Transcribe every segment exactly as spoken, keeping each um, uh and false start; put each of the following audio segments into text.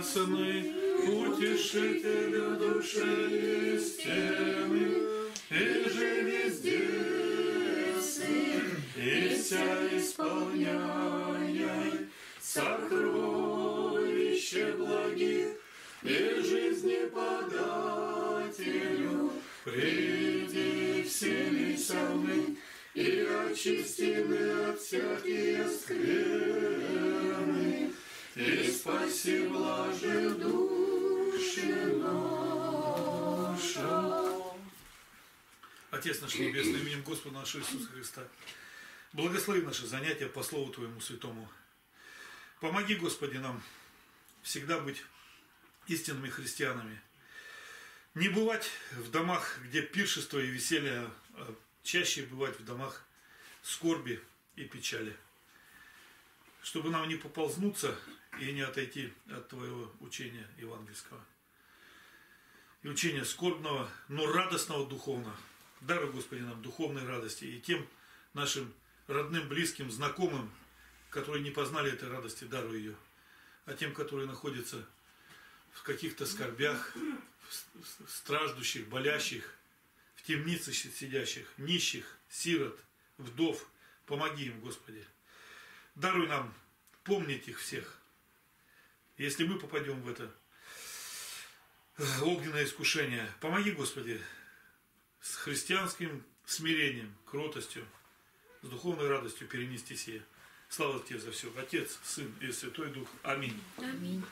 ясный, утешитель души истины, и же везде сын, и вся исполняй сокровище благих, и жизни подателю, приди вселися мы, и очистины от всякие скверны, и спаси блаже души наша. Отец наш Небесный, именем Господа нашего Иисуса Христа, благослови наши занятия по Слову Твоему Святому. Помоги, Господи, нам всегда быть истинными христианами. Не бывать в домах, где пиршество и веселье, а чаще бывать в домах скорби и печали. Чтобы нам не поползнуться и не отойти от Твоего учения евангельского. И учения скорбного, но радостного духовно. Даруй, Господи, нам духовной радости и тем нашим родным, близким, знакомым, которые не познали этой радости, даруй ее. А тем, которые находятся в каких-то скорбях, страждущих, болящих, в темнице сидящих, нищих, сирот, вдов, помоги им, Господи. Даруй нам помнить их всех. Если мы попадем в это огненное искушение, помоги, Господи, с христианским смирением, кротостью, с духовной радостью перенести сие. Слава Тебе за все. Отец, Сын и Святой Дух. Аминь. Аминь.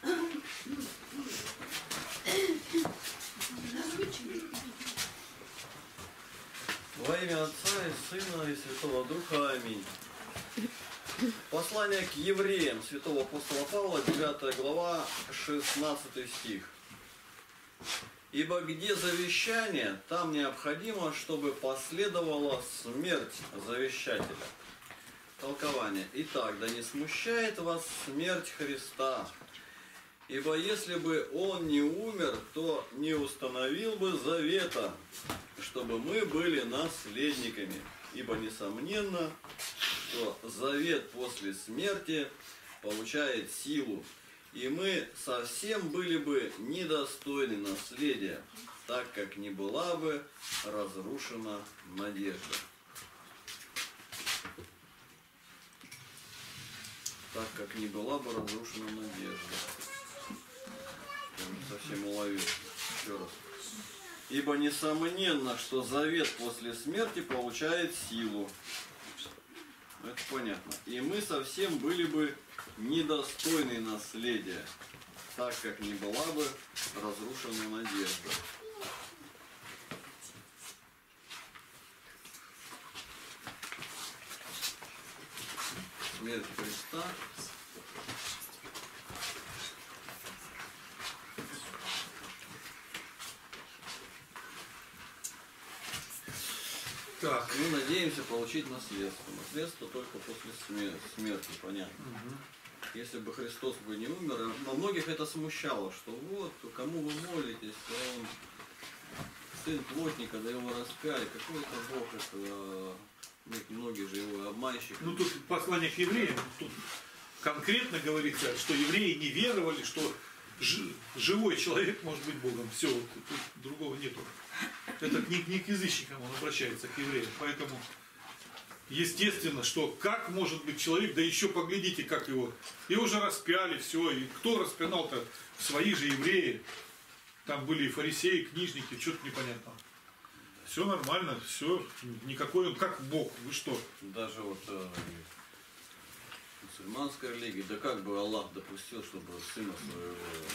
Во имя Отца и Сына и Святого Духа. Аминь. Послание к евреям святого апостола Павла, девятая глава, шестнадцатый стих. Ибо где завещание, там необходимо, чтобы последовала смерть завещателя. Толкование. Итак, да не смущает вас смерть Христа, ибо если бы Он не умер, то не установил бы завета, чтобы мы были наследниками. Ибо несомненно, что завет после смерти получает силу, и мы совсем были бы недостойны наследия, так как не была бы разрушена надежда. Так как не была бы разрушена надежда. Я не совсем уловил. Еще раз. Ибо несомненно, что завет после смерти получает силу. Это понятно. И мы совсем были бы недостойны наследия, так как не была бы разрушена надежда. Смерть Христа. Так. Мы надеемся получить наследство. Наследство только после смерти, понятно. Угу. Если бы Христос бы не умер, во многих это смущало, что вот, кому вы молитесь, он сын плотника, да его распяли, какой-то Бог, это многие же его обманщики. Ну тут послание к евреям, тут конкретно говорится, что евреи не веровали, что живой человек может быть Богом. Все, вот, тут другого нету. Это не, не к язычникам он обращается, к евреям. Поэтому естественно, что как может быть человек, да еще поглядите, как его. Его же распяли, все. И кто распинал-то? Свои же евреи. Там были и фарисеи, и книжники, что-то непонятно. Все нормально, все, никакой он как Бог, вы что? Даже вот э, мусульманская религия, да как бы Аллах допустил, чтобы сына своего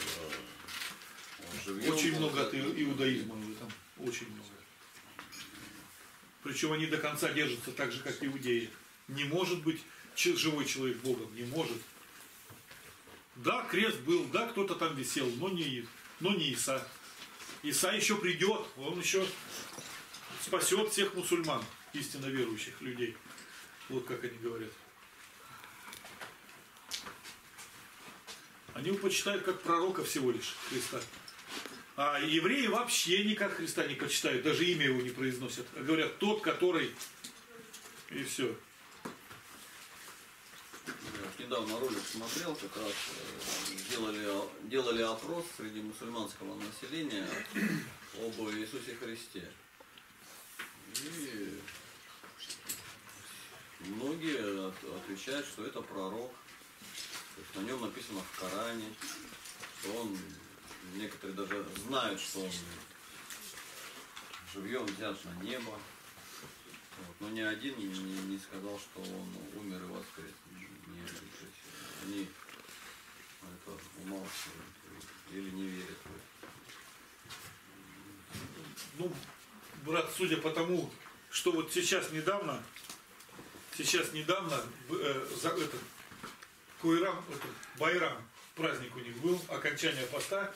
э, живьем... Очень много от иудаизма в этом, очень много. Причем они до конца держатся так же, как иудеи. Не может быть живой человек Богом, не может. Да, крест был, да, кто-то там висел, но не, но не Иса. Иса еще придет, он еще спасет всех мусульман, истинно верующих людей. Вот как они говорят. Они его почитают как пророка всего лишь Христа. А евреи вообще никак Христа не почитают, даже имя его не произносят. А говорят, тот, который... И все. Я недавно ролик смотрел, как раз делали делали опрос среди мусульманского населения об Иисусе Христе. И многие отвечают, что это пророк. То есть на нем написано в Коране, что он, некоторые даже знают, что он живьем взят на небо. Вот. Но ни один не, не сказал, что он умер и воскрес. Не, они это умалчивают или не верят в это. Ну, брат, судя по тому, что вот сейчас недавно, сейчас недавно э, за, это, Куйрам, это, Байрам, праздник у них был, окончание поста,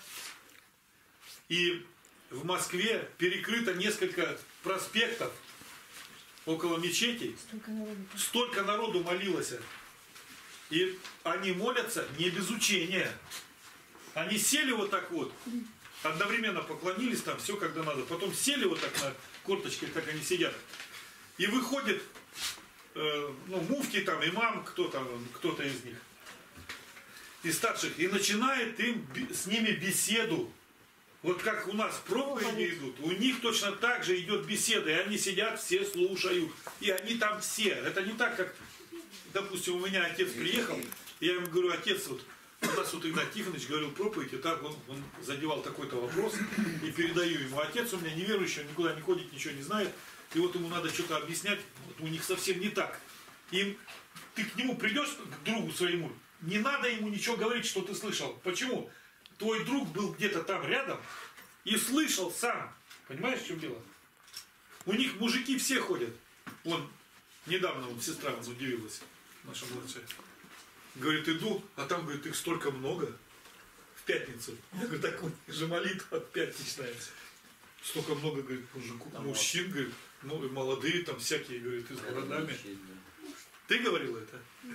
и в Москве перекрыто несколько проспектов около мечетей. Столько народу. Столько народу молилось. И они молятся не без учения. Они сели вот так вот, одновременно поклонились там, все когда надо. Потом сели вот так на корточке, как они сидят. И выходит э, ну, муфти, там, имам, кто там, кто-то из них, из старших, и начинает им с ними беседу. Вот как у нас проповеди идут, у них точно так же идет беседа, и они сидят, все слушают, и они там все. Это не так, как, допустим, у меня отец приехал, я ему говорю, отец, вот у нас вот Игнат Тихонович говорил проповедь, и так он, он задевал такой-то вопрос, и передаю ему. Отец у меня неверующий, он никуда не ходит, ничего не знает, и вот ему надо что-то объяснять, вот у них совсем не так. Им, ты к нему придешь, к другу своему, не надо ему ничего говорить, что ты слышал. Почему? Твой друг был где-то там рядом и слышал сам. Понимаешь, в чем дело? У них мужики все ходят. Вон, недавно вот сестра нас удивилась, наша младшая. Говорит, иду, а там, говорит, их столько много. В пятницу. Я говорю, так вот же молитва опять начинается. Столько много, говорит, мужиков, там мужчин, говорит, ну и молодые там всякие, говорит, и с бородами. Ты говорила это?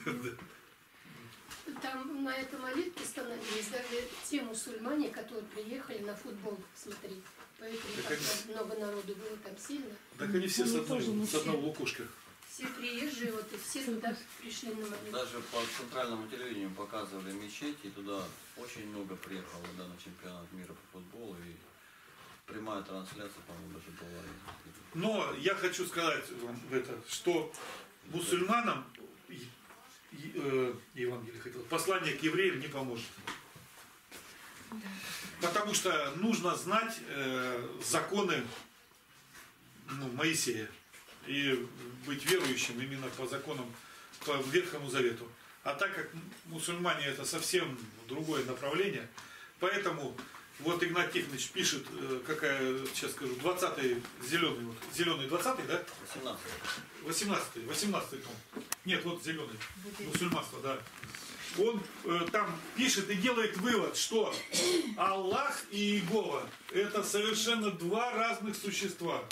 Там на этой молитве становились даже те мусульмане, которые приехали на футбол смотреть. Поэтому так они... много народу было там сильно. Так они все с одной, с одной лукушки. Все приезжие, вот и все туда пришли на молитву. Даже по центральному телевидению показывали мечети, и туда очень много приехало, да, на чемпионат мира по футболу, и прямая трансляция, по-моему, даже была. Но я хочу сказать вам это, что мусульманам Евангелие хотел, послание к евреям не поможет. Да. Потому что нужно знать э, законы ну, Моисея и быть верующим именно по законам, по Ветхому Завету. А так как мусульмане это совсем другое направление, поэтому вот Игнат Тихонович пишет, э, какая, сейчас скажу, двадцатый зеленый, вот, зеленый двадцатый, да? восемнадцатый. восемнадцатый, восемнадцатый том. Нет, вот зеленый. Мусульманство, да. Он э, там пишет и делает вывод, что Аллах и Иегова это совершенно два разных существа.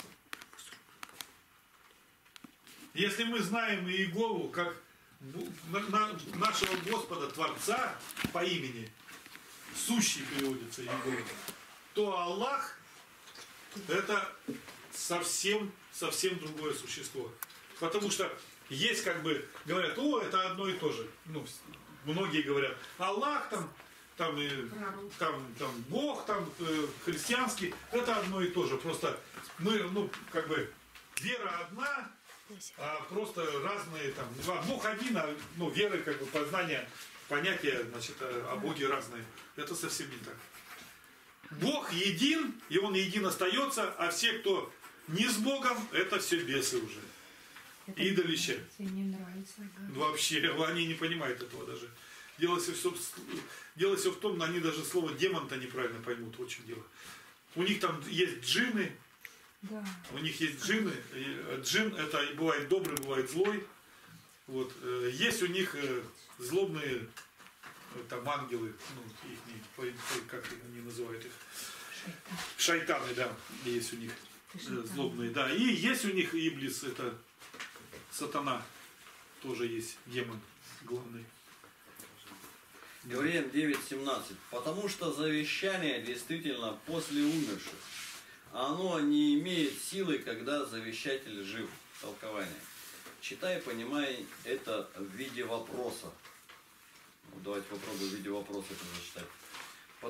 Если мы знаем Иегову как на, на, нашего Господа Творца по имени, сущий переводится Иегова, то Аллах это совсем, совсем другое существо. Потому что есть как бы, говорят, о, это одно и то же. Ну, многие говорят, Аллах там, там, и, там, там Бог, там э, христианский, это одно и то же. Просто мы, ну, как бы, вера одна, а просто разные там, Бог один, а ну, вера, как бы, познание, понятия, значит, о Боге разные. Это совсем не так. Бог един, и Он един остается, а все, кто не с Богом, это все бесы уже. Это идолище. Не нравится, да. Вообще, они не понимают этого даже. Дело все, дело все в том, они даже слово демон-то неправильно поймут, вот в чем дело. У них там есть джинны, да. У них есть джинны. Джин это бывает добрый, бывает злой. Вот. Есть у них злобные там ангелы, ну, их, как они называют их? Шайтан. Шайтаны, да, есть у них злобные, да. И есть у них иблис, это сатана, тоже есть демон главный. Евреям девять семнадцать. Потому что завещание действительно после умерших, а оно не имеет силы, когда завещатель жив. Толкование. Читай, понимай это в виде вопроса. Ну, давайте попробуем в виде вопроса это зачитать.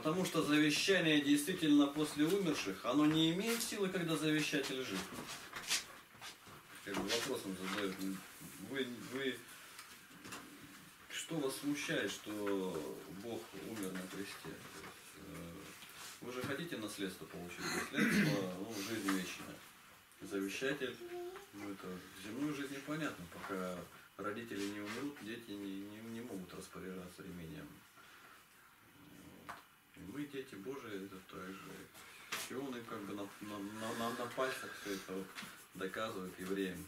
Потому что завещание действительно после умерших, оно не имеет силы, когда завещатель жив. Как бы вопросом задают. Вы, вы, что вас смущает, что Бог умер на кресте? Вы же хотите наследство получить? Наследство, ну, жизнь вечная. Завещатель, ну, это в земную жизнь непонятно. Пока родители не умрут, дети не, не, не могут распоряжаться имением. И мы, дети Божии, это также. И он им как бы на, на, на, на, на пальцах все это вот доказывает евреям.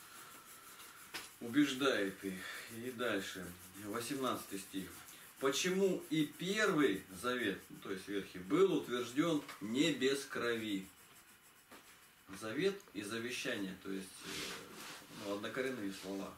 Убеждает их. И дальше, восемнадцатый стих. Почему и первый завет, ну, то есть Ветхий, был утвержден не без крови. Завет и завещание, то есть ну, однокоренные слова.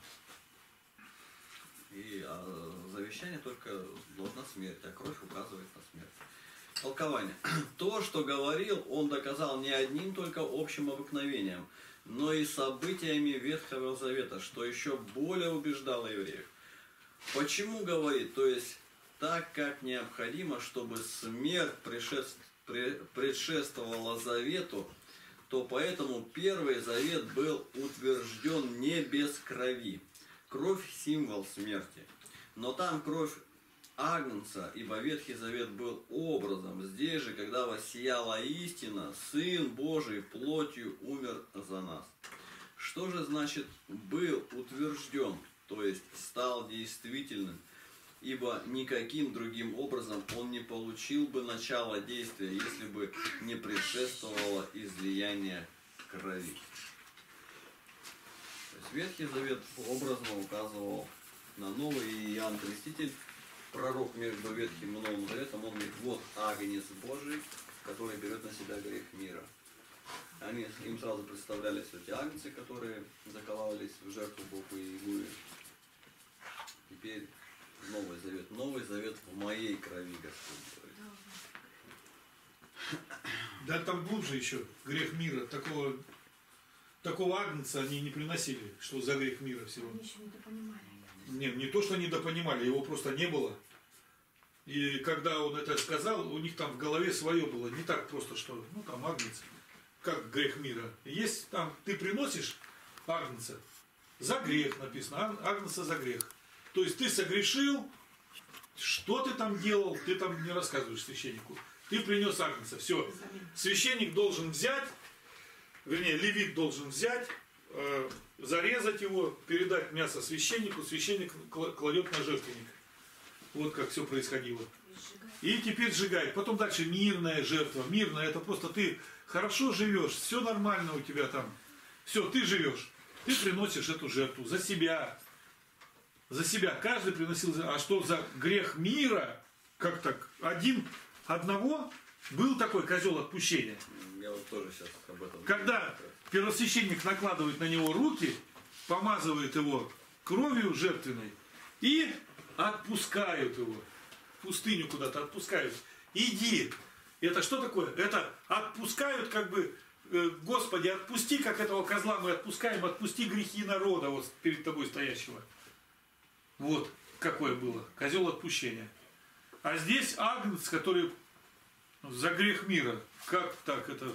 И а завещание только должна смерть, а кровь указывает на смерть. Толкование. То, что говорил, он доказал не одним только общим обыкновением, но и событиями Ветхого Завета, что еще более убеждало евреев. Почему говорит? То есть, так как необходимо, чтобы смерть предшествовала завету, то поэтому первый завет был утвержден не без крови. Кровь – символ смерти. Но там кровь Агнца, ибо Ветхий Завет был образом. Здесь же, когда воссияла истина, Сын Божий плотью умер за нас. Что же значит «был утвержден», то есть стал действительным? Ибо никаким другим образом он не получил бы начало действия, если бы не предшествовало излияние крови. То есть Ветхий Завет образно указывал на Новый, и Иоанн Креститель, пророк между Ветхим и Новым Заветом, он говорит: вот агнец Божий, который берет на себя грех мира. Они, им сразу представлялись эти агнцы, которые закололись в жертву Богу и Игуе. Теперь Новый Завет. Новый Завет в моей крови, Господь. Да там глубже еще грех мира. Такого, такого агнца они не приносили, что за грех мира всего. Они еще недопонимали. Не, не то, что они недопонимали, его просто не было. И когда он это сказал, у них там в голове свое было. Не так просто, что, ну там агнец, как грех мира. Есть там, ты приносишь агнца за грех, написано, агнца за грех. То есть ты согрешил, что ты там делал, ты там не рассказываешь священнику. Ты принес агнца, все. Священник должен взять, вернее, левит должен взять, э, зарезать его, передать мясо священнику, священник кладет на жертвенник. Вот как все происходило. И теперь сжигает. Потом дальше мирная жертва. Мирная, это просто ты хорошо живешь, все нормально у тебя там. Все, ты живешь. Ты приносишь эту жертву за себя. За себя. Каждый приносил. А что за грех мира? Как так? Один, одного был такой козел отпущения. Я вот тоже сейчас об этом. Когда первосвященник накладывает на него руки, помазывает его кровью жертвенной и отпускают его. В пустыню куда-то отпускают. Иди. Это что такое? Это отпускают как бы, Господи, отпусти, как этого козла мы отпускаем, отпусти грехи народа вот перед тобой стоящего. Вот какое было. Козел отпущения. А здесь агнец, который за грех мира. Как так? Это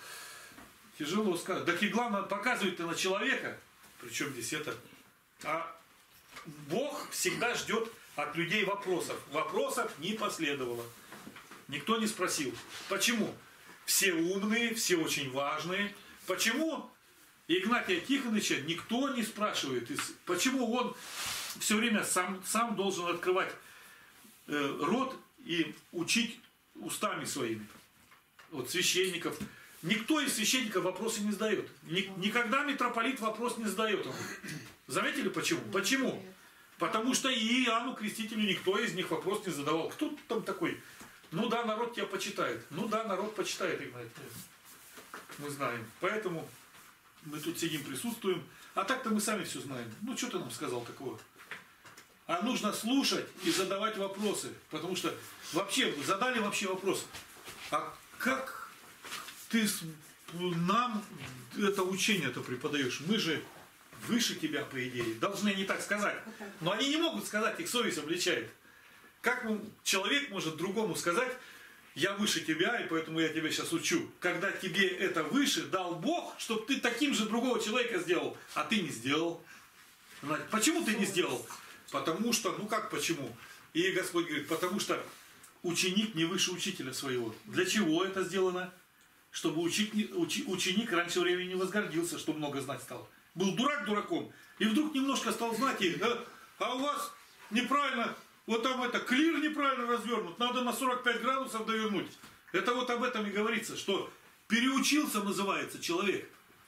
тяжело сказать. Так и главное, показывает-то на человека. Причем здесь это. А Бог всегда ждет от людей вопросов. Вопросов не последовало. Никто не спросил. Почему? Все умные, все очень важные. Почему Игнатия Тихоновича никто не спрашивает? Почему он все время сам, сам должен открывать э, рот и учить устами своими? Вот священников. Никто из священников вопросы не задает. Никогда митрополит вопрос не задает. Заметили почему? Почему? Потому что и Иоанну Крестителю никто из них вопрос не задавал. Кто там такой? Ну да, народ тебя почитает. Ну да, народ почитает, Игнатий. Мы знаем. Поэтому мы тут сидим, присутствуем. А так-то мы сами все знаем. Ну что ты нам сказал такого? А нужно слушать и задавать вопросы. Потому что вообще, задали вообще вопрос. А как ты нам это учение-то преподаешь? Мы же выше тебя, по идее. Должны они так сказать. Но они не могут сказать, их совесть обличает. Как человек может другому сказать, я выше тебя, и поэтому я тебя сейчас учу. Когда тебе это выше дал Бог, чтобы ты таким же другого человека сделал, а ты не сделал. Почему ты не сделал? Потому что, ну как почему? И Господь говорит, потому что ученик не выше учителя своего. Для чего это сделано? Чтобы ученик, ученик раньше времени не возгордился, что много знать стал. Был дурак дураком, и вдруг немножко стал знать, и, а, а у вас неправильно, вот там это, клир неправильно развернут, надо на сорок пять градусов довернуть. Это вот об этом и говорится, что переучился называется человек.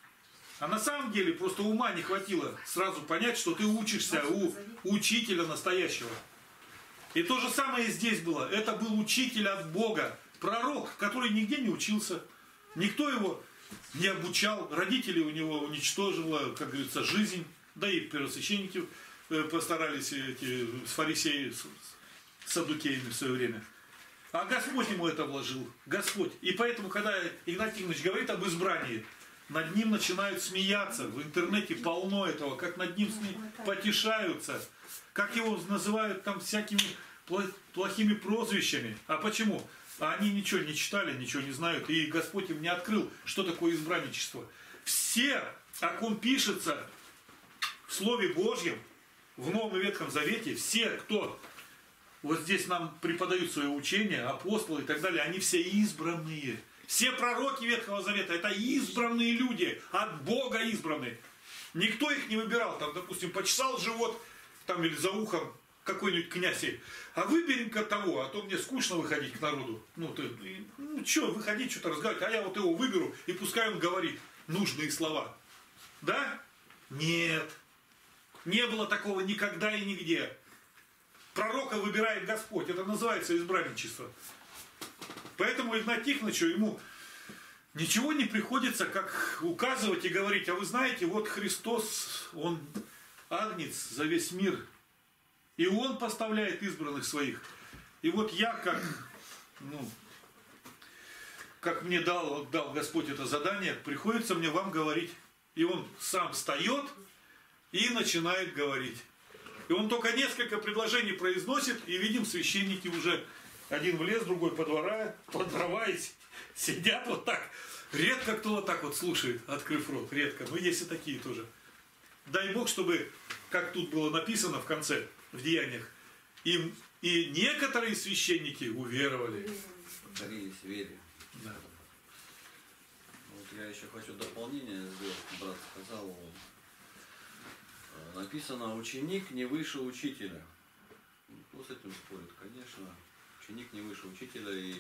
А на самом деле просто ума не хватило сразу понять, что ты учишься у учителя настоящего. И то же самое здесь было. Это был учитель от Бога, пророк, который нигде не учился. Никто его не обучал. Родители у него уничтожила, как говорится, жизнь. Да и первосвященники постарались, эти фарисеи с саддукеями в свое время. А Господь ему это вложил. Господь. И поэтому, когда Игнатий Тихонович говорит об избрании, над ним начинают смеяться. В интернете полно этого, как над ним потешаются. Как его называют там всякими плохими прозвищами. А почему? А они ничего не читали, ничего не знают. И Господь им не открыл, что такое избранничество. Все, о ком пишется в Слове Божьем, в Новом и Ветхом Завете, все, кто вот здесь нам преподают свое учение, апостолы и так далее, они все избранные. Все пророки Ветхого Завета, это избранные люди, от Бога избранные. Никто их не выбирал. Там, допустим, почесал живот, там или за ухом какой-нибудь князь. А выберем-ка того, а то мне скучно выходить к народу. Ну, ты, ну что, выходить, что-то разговаривать, а я вот его выберу, и пускай он говорит нужные слова. Да? Нет. Не было такого никогда и нигде. Пророка выбирает Господь. Это называется избранничество. Поэтому Игнатию Тихоновичу ему ничего не приходится, как указывать и говорить, а вы знаете, вот Христос, Он агнец за весь мир. И Он поставляет избранных своих. И вот я, как, ну, как мне дал, дал Господь это задание, приходится мне вам говорить. И Он сам встает и начинает говорить. И он только несколько предложений произносит, и видим, священники уже один в лес, другой по двора, по дрова, и сидят вот так. Редко кто вот так вот слушает, открыв рот, редко. Но есть и такие тоже. Дай Бог, чтобы, как тут было написано в конце, в Деяниях, и, и некоторые священники уверовали. Покорились вере. Да. Вот я еще хочу дополнение сделать. Брат сказал, написано, ученик не выше учителя. Кто с этим спорит? Конечно, ученик не выше учителя, и,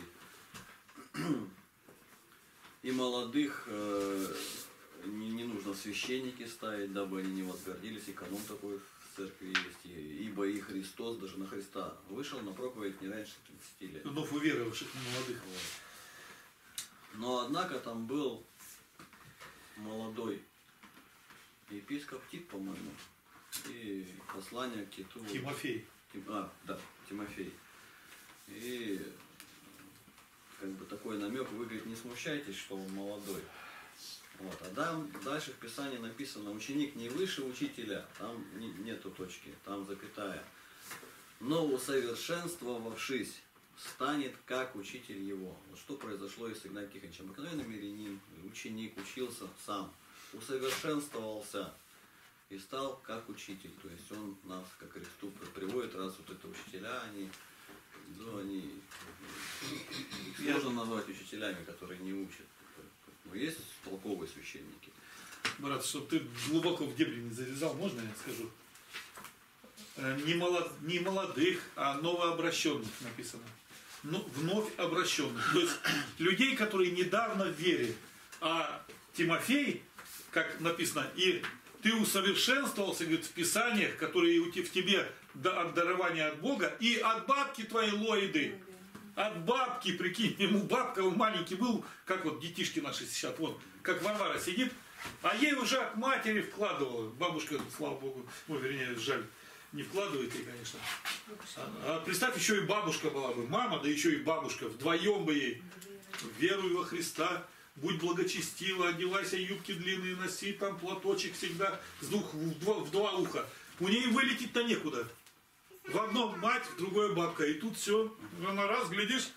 и молодых э, не, не нужно священники ставить, дабы они не возгордились, и канон такой в церкви есть, и, ибо и Христос даже на Христа вышел на проповедь не раньше тридцати лет. Вновь уверовавших молодых. Вот. Но однако там был молодой епископ Тит, по-моему, и послание к Титу. Тимофей. Тим, а, да, Тимофей. И как бы такой намек, вы, говорит, не смущайтесь, что он молодой. Вот. А там дальше в Писании написано, ученик не выше учителя, там не, нету точки, там запятая. Но усовершенствовавшись, станет как учитель его. Вот что произошло и с Игнатием Тихоновичем. Обыкновенный мирянин, ученик, учился сам, усовершенствовался и стал как учитель. То есть он нас ко Христу приводит, раз вот это учителя, они, ну, они их сложно назвать учителями, которые не учат. Но есть толковые священники. Брат, чтобы ты глубоко в дебри не залезал, можно я скажу? Не, молод, не молодых, а новообращенных написано. Ну, вновь обращенных. То есть людей, которые недавно в вере. А Тимофей, как написано, и ты усовершенствовался, говорит, в Писаниях, которые в тебе от дарования от Бога, и от бабки твоей Лоиды. От бабки, прикинь, ему бабка, он маленький был, как вот детишки наши сейчас, вот, как Варвара сидит, а ей уже от матери вкладывала. Бабушка, слава Богу, ну, вернее, жаль, не вкладывает ей, конечно. А, а представь, еще и бабушка была бы, мама, да еще и бабушка, вдвоем бы ей. Веруй во Христа, будь благочестива, одевайся, юбки длинные носи, там платочек всегда с двух, в, два, в два уха. У ней вылететь-то некуда. В одном мать, в другое бабка. И тут все, она раз, глядишь,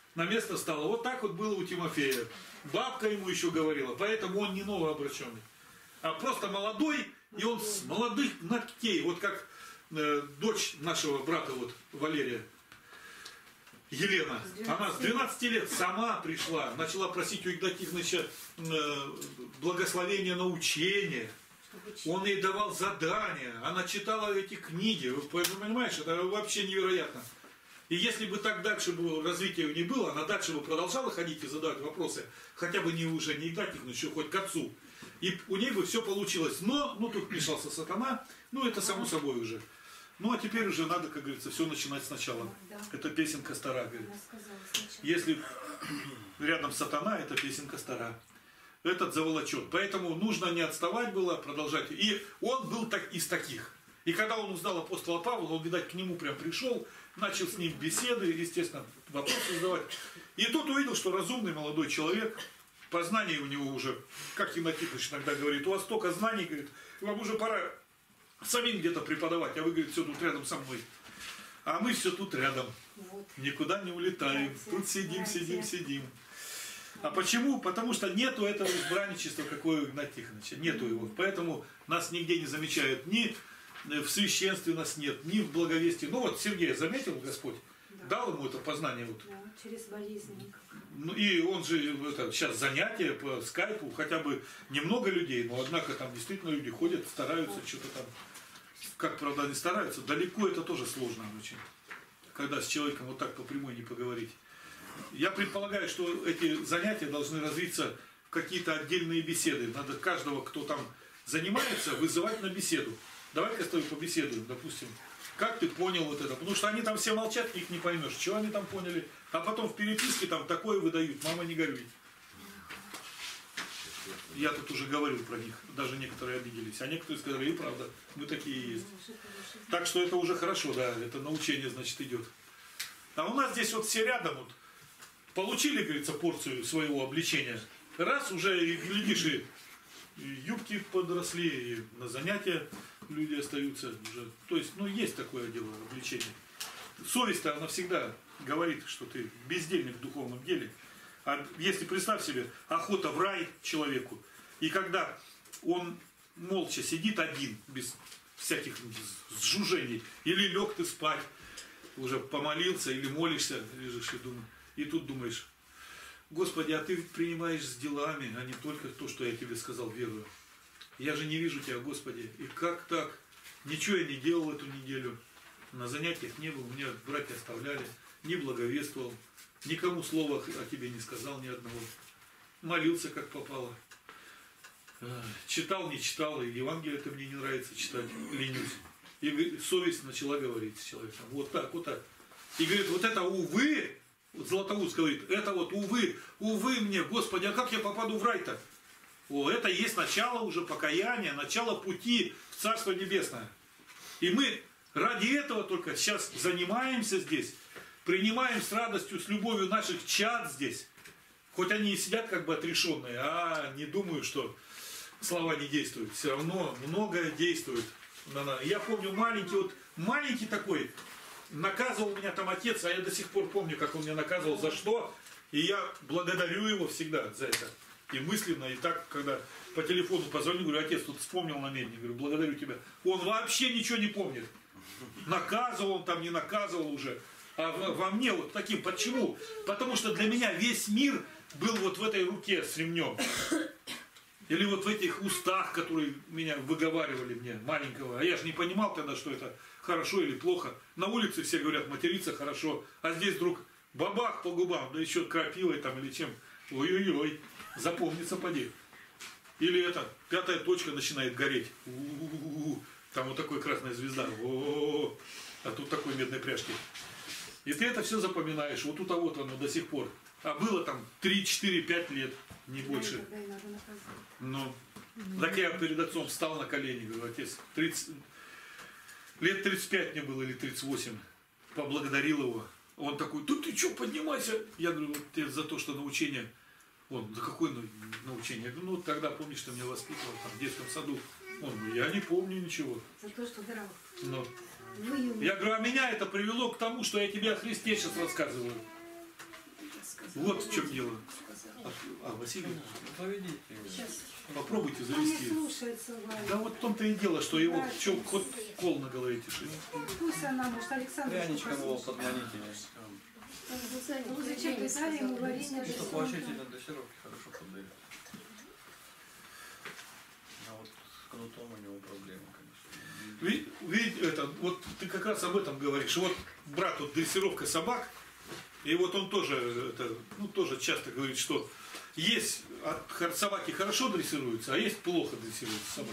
на место стало. Вот так вот было у Тимофея. Бабка ему еще говорила, поэтому он не новообращенный, а просто молодой, и он с молодых ногтей, вот как э, дочь нашего брата, вот Валерия, Елена, она с двенадцати лет сама пришла, начала просить у Игнатия Тихоновича э, благословения на учение. Он ей давал задания, она читала эти книги. Вы понимаете, это вообще невероятно. И если бы так дальше было, развития не было, она дальше бы продолжала ходить и задавать вопросы, хотя бы не уже не Игнатий Тихонович, но хоть к отцу. И у ней бы все получилось. Но, ну тут вмешался сатана, ну это само собой уже. Ну а теперь уже надо, как говорится, все начинать сначала. Да. Это песенка стара, говорит. Если рядом сатана, это песенка стара. Этот заволочет. Поэтому нужно не отставать было, продолжать. И он был так, из таких. И когда он узнал апостола Павла, он, видать, к нему прям пришел, начал с ним беседы, естественно, вопросы задавать. И тут увидел, что разумный молодой человек, познание у него уже, как Игнатий Тихонович иногда говорит, у вас столько знаний, говорит, вам уже пора самим где-то преподавать, а вы, говорит, все тут рядом со мной. А мы все тут рядом. Вот. Никуда не улетаем. Здравствуйте. Тут сидим, Здравствуйте. сидим, сидим. А почему? Потому что нету этого избранничества, какое у Игнатия Тихоновича. Нету его. Поэтому нас нигде не замечают. Ни в священстве нас нет, ни в благовестии. Ну вот Сергея заметил Господь, да. Дал ему это познание. Вот. Да, через болезни. Ну и он же, это, сейчас занятия по скайпу, хотя бы немного людей, но однако там действительно люди ходят, стараются, вот. Что-то там. Как, правда, они стараются, далеко это тоже сложно очень. Когда с человеком вот так по прямой не поговорить. Я предполагаю, что эти занятия должны развиться в какие-то отдельные беседы. Надо каждого, кто там занимается, вызывать на беседу. Давай-ка с тобой побеседуем, допустим. Как ты понял вот это? Потому что они там все молчат, их не поймешь, чего они там поняли. А потом в переписке там такое выдают. Мама, не горюй. Я тут уже говорил про них. Даже некоторые обиделись. А некоторые сказали, и правда, мы такие есть. Так что это уже хорошо, да. Это научение, значит, идет. А у нас здесь вот все рядом вот. Получили, говорится, порцию своего обличения. Раз уже, и, глядишь, и, и юбки подросли, и на занятия люди остаются уже. То есть, ну, есть такое дело, обличение. Совесть-то, она всегда говорит, что ты бездельник в духовном деле. А если, представь себе, охота в рай человеку, и когда он молча сидит один, без всяких сжужений, или лег ты спать, уже помолился, или молишься, лежишь и думаешь, и тут думаешь, Господи, а ты принимаешь с делами, а не только то, что я тебе сказал, верую. Я же не вижу тебя, Господи. И как так? Ничего я не делал эту неделю. На занятиях не был, меня братья оставляли, не благовествовал, никому слова о тебе не сказал ни одного. Молился, как попало. Читал, не читал, и Евангелие это мне не нравится читать, ленюсь. И совесть начала говорить с человеком. Вот так, вот так. И говорит, вот это увы, вот Златоуст говорит, это вот увы, увы мне, Господи, а как я попаду в рай-то? О, это есть начало уже покаяния, начало пути в Царство Небесное. И мы ради этого только сейчас занимаемся здесь, принимаем с радостью, с любовью наших чад здесь. Хоть они и сидят как бы отрешенные, а не думаю, что слова не действуют. Все равно многое действует. Я помню маленький, вот маленький такой, наказывал меня там отец, а я до сих пор помню, как он меня наказывал, за что. И я благодарю его всегда за это. И мысленно, и так, когда по телефону позвонил, говорю, отец, тут вспомнил намерение, говорю, благодарю тебя. Он вообще ничего не помнит. Наказывал он там, не наказывал уже. А во мне вот таким. Почему? Потому что для меня весь мир был вот в этой руке с ремнем. Или вот в этих устах, которые меня выговаривали мне, маленького. А я же не понимал тогда, что это хорошо или плохо. На улице все говорят, материться хорошо. А здесь вдруг бабах по губам, да еще крапивой там или чем. Ой-ой-ой, запомнится поди. Или это, пятая точка начинает гореть. У-у-у-у. Там вот такой красная звезда. О-о-о. А тут такой медной пряжки. И ты это все запоминаешь. Вот у того-то оно до сих пор. А было там три, четыре, пять лет, не больше. Ну, так я перед отцом встал на колени, говорю, отец, тридцать, лет тридцать пять мне было или тридцать восемь, поблагодарил его. Он такой, да ты что, поднимайся. Я говорю, вот ты за то, что научение. Он, да какое научение? Я говорю, ну тогда помнишь, ты меня воспитывал там, в детском саду. Он говорит, я не помню ничего. За то, что драл. Но. Я говорю, а меня это привело к тому, что я тебе о Христе сейчас рассказываю. Вот в чем дело. А, а Василий, Заведите его. Сейчас. попробуйте Он не завести. слушается, Валя. Да вот в том-то и дело, что его Да, чё, хоть кол на голове тишит. Пусть она, может, Александр Пряничком его послушает. подманите. Он был занят, Ну, я зачем Жене ты дали ему сказала, варенье? скажи, Что Что поощрительной дозировки хорошо поддают. А вот с кнутом у него проблемы, конечно. Видите, видите, это, вот ты как раз об этом говоришь. Вот брат, вот дрессировка собак, и вот он тоже, это, ну, тоже часто говорит, что есть от собаки хорошо дрессируются, а есть плохо дрессируются собаки.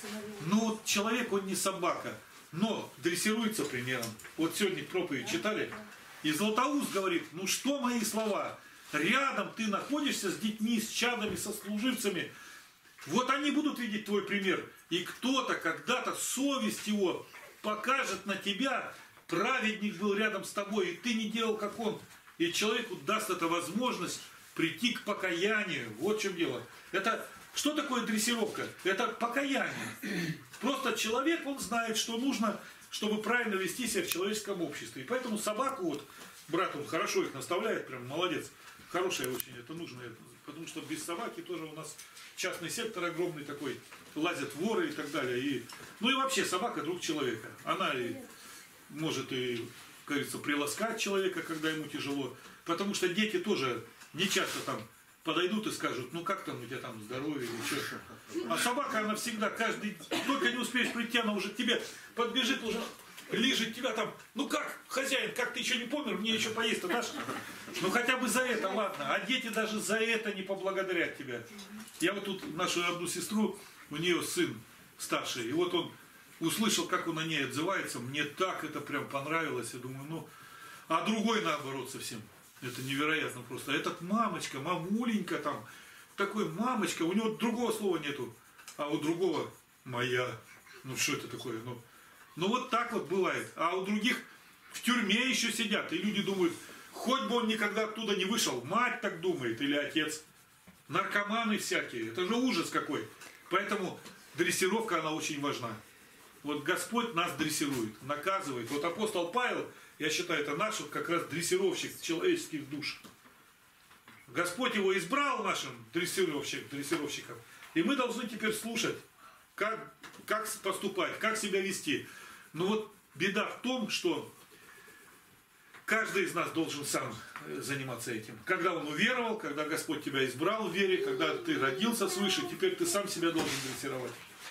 Ну вот человек, он не собака, но дрессируется примером. Вот сегодня проповедь читали, и Златоуст говорит, ну что мои слова, рядом ты находишься с детьми, с чадами, со служивцами, вот они будут видеть твой пример, и кто-то когда-то совесть его покажет на тебя, праведник был рядом с тобой, и ты не делал как он, и человеку даст эта возможность прийти к покаянию. Вот в чем дело. Это что такое дрессировка? Это покаяние. Просто человек, он знает, что нужно, чтобы правильно вести себя в человеческом обществе. И поэтому собаку, вот, брат, он хорошо их наставляет, прям молодец. Хорошая очень, это нужно. Потому что без собаки тоже у нас частный сектор огромный такой. Лазят воры и так далее. И, ну и вообще собака друг человека. Она и может и, как говорится, приласкать человека, когда ему тяжело. Потому что дети тоже не часто там подойдут и скажут, ну как там у тебя там здоровье или что. А собака, она всегда, каждый, только не успеешь прийти, она уже к тебе подбежит, уже лижет тебя там. Ну как, хозяин, как ты еще не помер, мне еще поесть-то дашь? Ну хотя бы за это, ладно. А дети даже за это не поблагодарят тебя. Я вот тут нашу одну сестру, у нее сын старший, и вот он услышал, как он о ней отзывается, мне так это прям понравилось, я думаю, ну, а другой наоборот совсем. Это невероятно просто. Этот мамочка, мамуленька там, такой мамочка, у него другого слова нету, а у другого моя. Ну что это такое? Ну, ну вот так вот бывает. А у других в тюрьме еще сидят, и люди думают, хоть бы он никогда оттуда не вышел. Мать так думает, или отец. Наркоманы всякие. Это же ужас какой. Поэтому дрессировка, она очень важна. Вот Господь нас дрессирует, наказывает. Вот апостол Павел, я считаю, это наш вот как раз дрессировщик человеческих душ. Господь его избрал нашим дрессировщик, дрессировщиком. И мы должны теперь слушать, как, как поступать, как себя вести. Но вот беда в том, что каждый из нас должен сам заниматься этим. Когда он уверовал, когда Господь тебя избрал в вере, когда ты родился свыше, теперь ты сам себя должен дрессировать.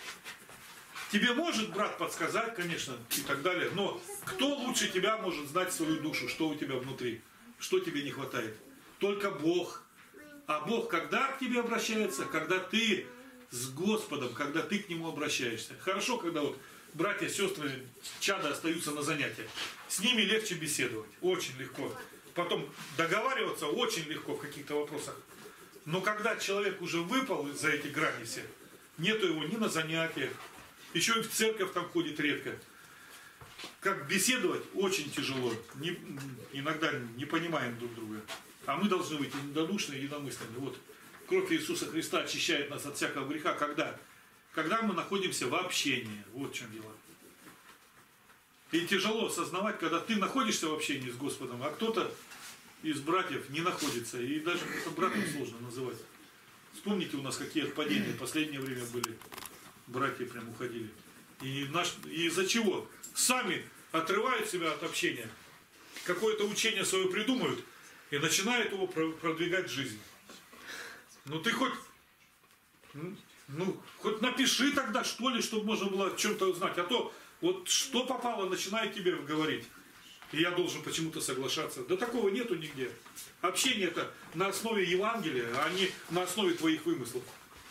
Тебе может брат подсказать, конечно, и так далее, но кто лучше тебя может знать свою душу, что у тебя внутри, что тебе не хватает? Только Бог. А Бог когда к тебе обращается? Когда ты с Господом, когда ты к Нему обращаешься. Хорошо, когда вот братья, сестры, чада остаются на занятиях. С ними легче беседовать, очень легко. Потом договариваться очень легко в каких-то вопросах. Но когда человек уже выпал за эти грани все, нету его ни на занятиях, еще и в церковь там ходит редко. Как беседовать очень тяжело. Не, иногда не понимаем друг друга. А мы должны быть единодушные и единомысленные. Вот кровь Иисуса Христа очищает нас от всякого греха. Когда? Когда мы находимся в общении. Вот в чем дело. И тяжело осознавать, когда ты находишься в общении с Господом, а кто-то из братьев не находится. И даже это братом сложно называть. Вспомните, у нас какие отпадения в последнее время были. Братья прям уходили. И, наш, и из-за чего? Сами отрывают себя от общения. Какое-то учение свое придумают и начинают его продвигать в жизнь. Ну ты хоть, ну, хоть напиши тогда, что ли, чтобы можно было о чем-то узнать. А то вот что попало, начинает тебе говорить. И я должен почему-то соглашаться. Да такого нету нигде. Общение это на основе Евангелия, а не на основе твоих вымыслов.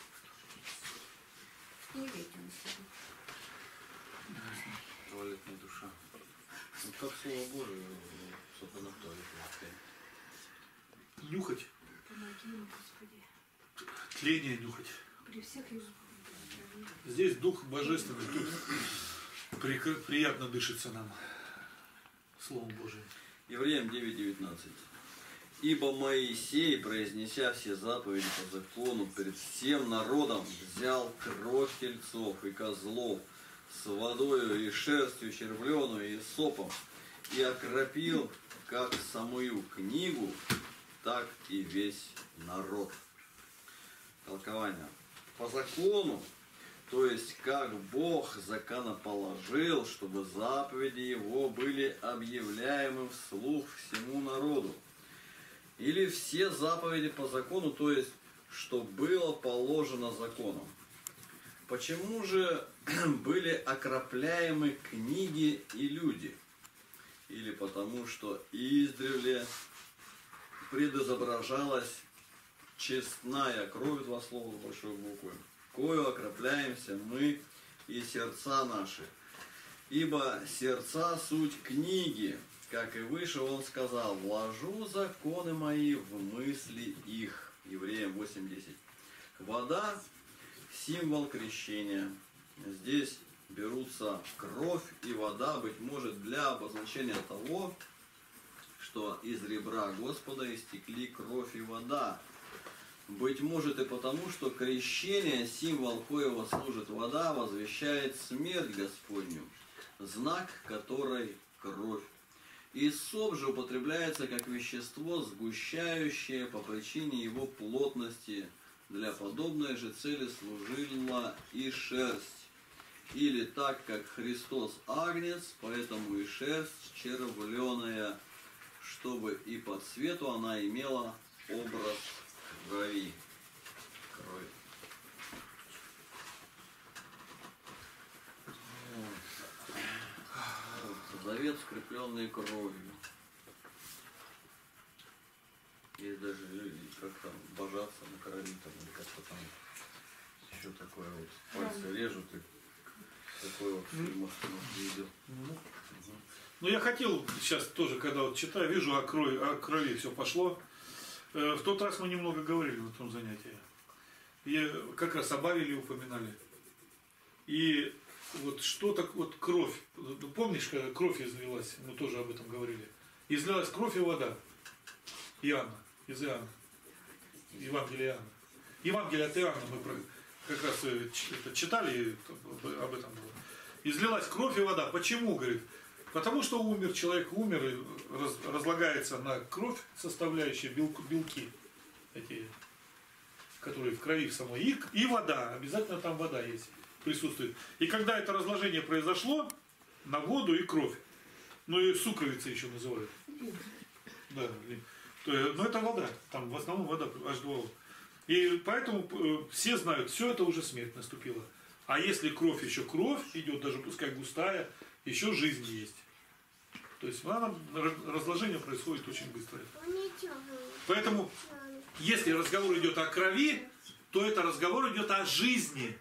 Туалетная душа. Ну, как слово Божие, собственно, в туалете. Нюхать. Помоги нам, Господи. Тление нюхать. При всех его. Здесь Дух Божественный, тут при, приятно дышится нам Словом Божиим. Евреям девять девятнадцать. Ибо Моисей, произнеся все заповеди по закону перед всем народом, взял кровь тельцов и козлов с водою и шерстью червленую и сопом, и окропил, как самую книгу, так и весь народ. Толкование. По закону, то есть как Бог законоположил, чтобы заповеди Его были объявляемы вслух всему народу. Или все заповеди по закону, то есть что было положено законом. Почему же были окропляемы книги и люди? Или потому что издревле предизображалась честная кровь, два слова большой буквы, кою окропляемся мы и сердца наши. Ибо сердца суть книги, как и выше он сказал, вложу законы мои в мысли их. Евреям восемь десять. Вода – символ крещения. Здесь берутся кровь и вода, быть может, для обозначения того, что из ребра Господа истекли кровь и вода. Быть может и потому, что крещение, символ коего служит вода, возвещает смерть Господню, знак которой кровь. И соп же употребляется как вещество, сгущающее по причине его плотности. Для подобной же цели служила и шерсть. Или так, как Христос агнец, поэтому и шерсть червленая, чтобы и по цвету она имела образ крови. Крови. Завет, скрепленный кровью. Есть даже люди, как там, божатся на крови, там, или как-то там еще такое вот, пальцы режут, и такое вот в фильмах видел. Ну, я хотел сейчас тоже, когда вот читаю, вижу, о крови, о крови все пошло. В тот раз мы немного говорили на том занятии. И как раз об Авеле упоминали. И вот что так вот кровь. Помнишь, когда кровь излилась? Мы тоже об этом говорили. Излилась кровь и вода. Иоанна. Из Иоанна. Евангелие Иоанна. Евангелие от Иоанна мы как раз это читали, об этом было. Излилась кровь и вода. Почему, говорит? Потому что умер, человек умер, и раз, разлагается на кровь, составляющие белки, белки эти, которые в крови в самой. И, и вода. Обязательно там вода есть. Присутствует. И когда это разложение произошло, на воду и кровь, ну и сукровица еще называют. Да, то, но это вода, там в основном вода, эйч два о. И поэтому все знают, все это уже смерть наступила. А если кровь еще кровь идет, даже пускай густая, еще жизнь есть. То есть она, разложение происходит очень быстро. Поэтому, если разговор идет о крови, то это разговор идет о жизни.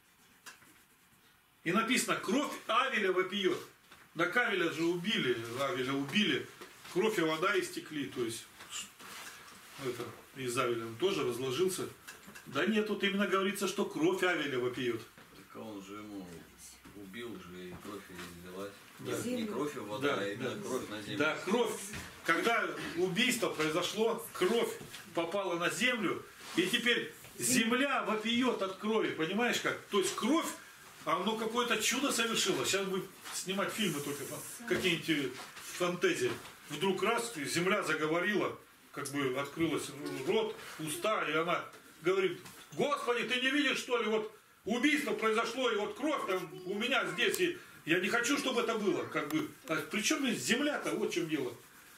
И написано, кровь Авеля вопиет. Да Авеля же убили, Авеля убили, кровь и вода истекли. То есть, это, из Авеля он тоже разложился. Да нет, тут именно говорится, что кровь Авеля вопиет. Так он же ему убил же, и кровь излилась. Да. Не кровь и вода, Да, а именно да. кровь на землю. Да, кровь. Когда убийство произошло, кровь попала на землю, и теперь земля вопиет от крови. Понимаешь как? То есть кровь, оно какое-то чудо совершило. Сейчас будем снимать фильмы только какие-нибудь фантазии. Вдруг раз, земля заговорила, как бы открылась рот, уста, и она говорит: Господи, ты не видишь, что ли, вот убийство произошло, и вот кровь там у меня здесь, и я не хочу, чтобы это было. Как бы, а причем здесь земля-то, вот в чем дело.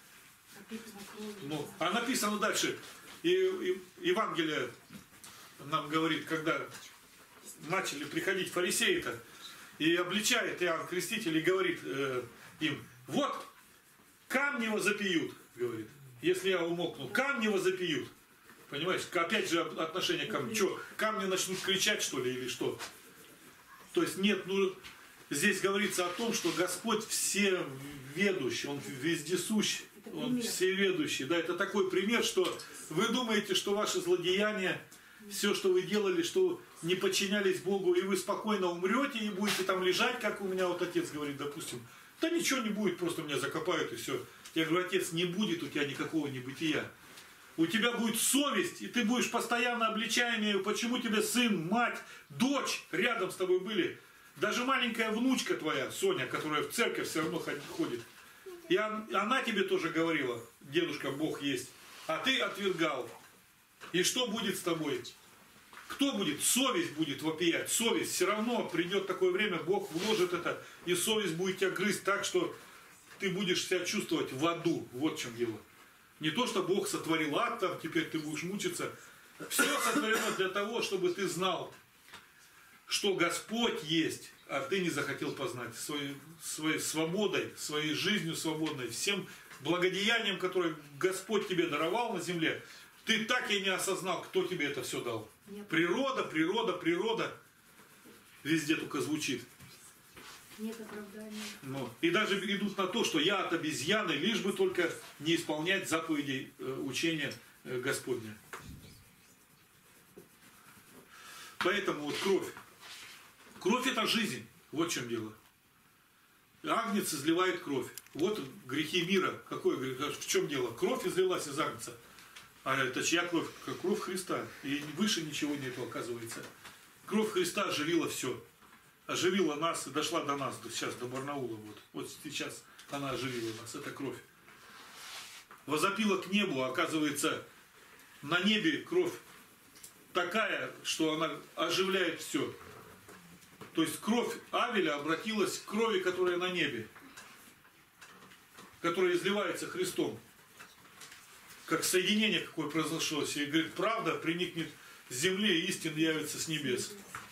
Ну, а написано дальше, и, и Евангелие нам говорит, когда начали приходить фарисеи-то, и обличает Иоанн Креститель и говорит э, им: вот камни возопьют, говорит, если я умолкну, камни возопьют. Понимаешь, опять же отношение к камню. Что, камни начнут кричать, что ли, или что? То есть нет, ну, здесь говорится о том, что Господь всеведущий, Он вездесущ, Он всеведущий. Да, это такой пример, что вы думаете, что ваши злодеяния, все, что вы делали, что не подчинялись Богу, и вы спокойно умрете и будете там лежать, как у меня вот отец говорит, допустим. Да ничего не будет, просто меня закопают и все. Я говорю: отец, не будет у тебя никакого небытия. У тебя будет совесть, и ты будешь постоянно обличаемый, почему тебе сын, мать, дочь рядом с тобой были. Даже маленькая внучка твоя, Соня, которая в церковь все равно ходит. И она тебе тоже говорила: дедушка, Бог есть. а ты отвергал. И что будет с тобой? Кто будет? Совесть будет вопиять. Совесть. Все равно придет такое время, Бог вложит это, и совесть будет тебя грызть так, что ты будешь себя чувствовать в аду. Вот в чем дело. Не то, что Бог сотворил ад, там теперь ты будешь мучиться. Все сотворено для того, чтобы ты знал, что Господь есть, а ты не захотел познать своей, своей свободой, своей жизнью свободной, всем благодеянием, которое Господь тебе даровал на земле, ты так и не осознал, кто тебе это все дал. Нет. Природа, природа, природа. Везде только звучит. Нет оправдания. Ну, и даже идут на то, что я от обезьяны, лишь бы только не исполнять заповедей э, учения э, Господня. Поэтому вот кровь. Кровь это жизнь. Вот в чем дело. Агнец изливает кровь. Вот грехи мира. Какой грех? В чем дело? Кровь излилась из агнца. А это чья кровь? Кровь Христа. И выше ничего нету, оказывается. Кровь Христа оживила все. Оживила нас и дошла до нас. Сейчас до Барнаула. Вот, вот сейчас она оживила нас. Это кровь. Возопила к небу. Оказывается, на небе кровь такая, что она оживляет все. То есть кровь Авеля обратилась к крови, которая на небе. Которая изливается Христом. Как соединение какое произошло. И говорит, правда приникнет с земли, и истина явится с небес.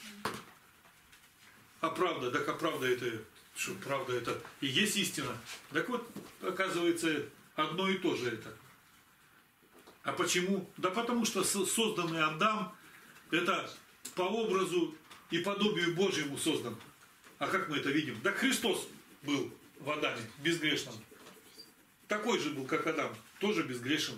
А правда, так а правда это, что правда это и есть истина. Так вот, оказывается, одно и то же это. А почему? Да потому что созданный Адам, это по образу и подобию Божьему создан. А как мы это видим? Да Христос был в Адаме, безгрешном. Такой же был, как Адам, тоже безгрешен.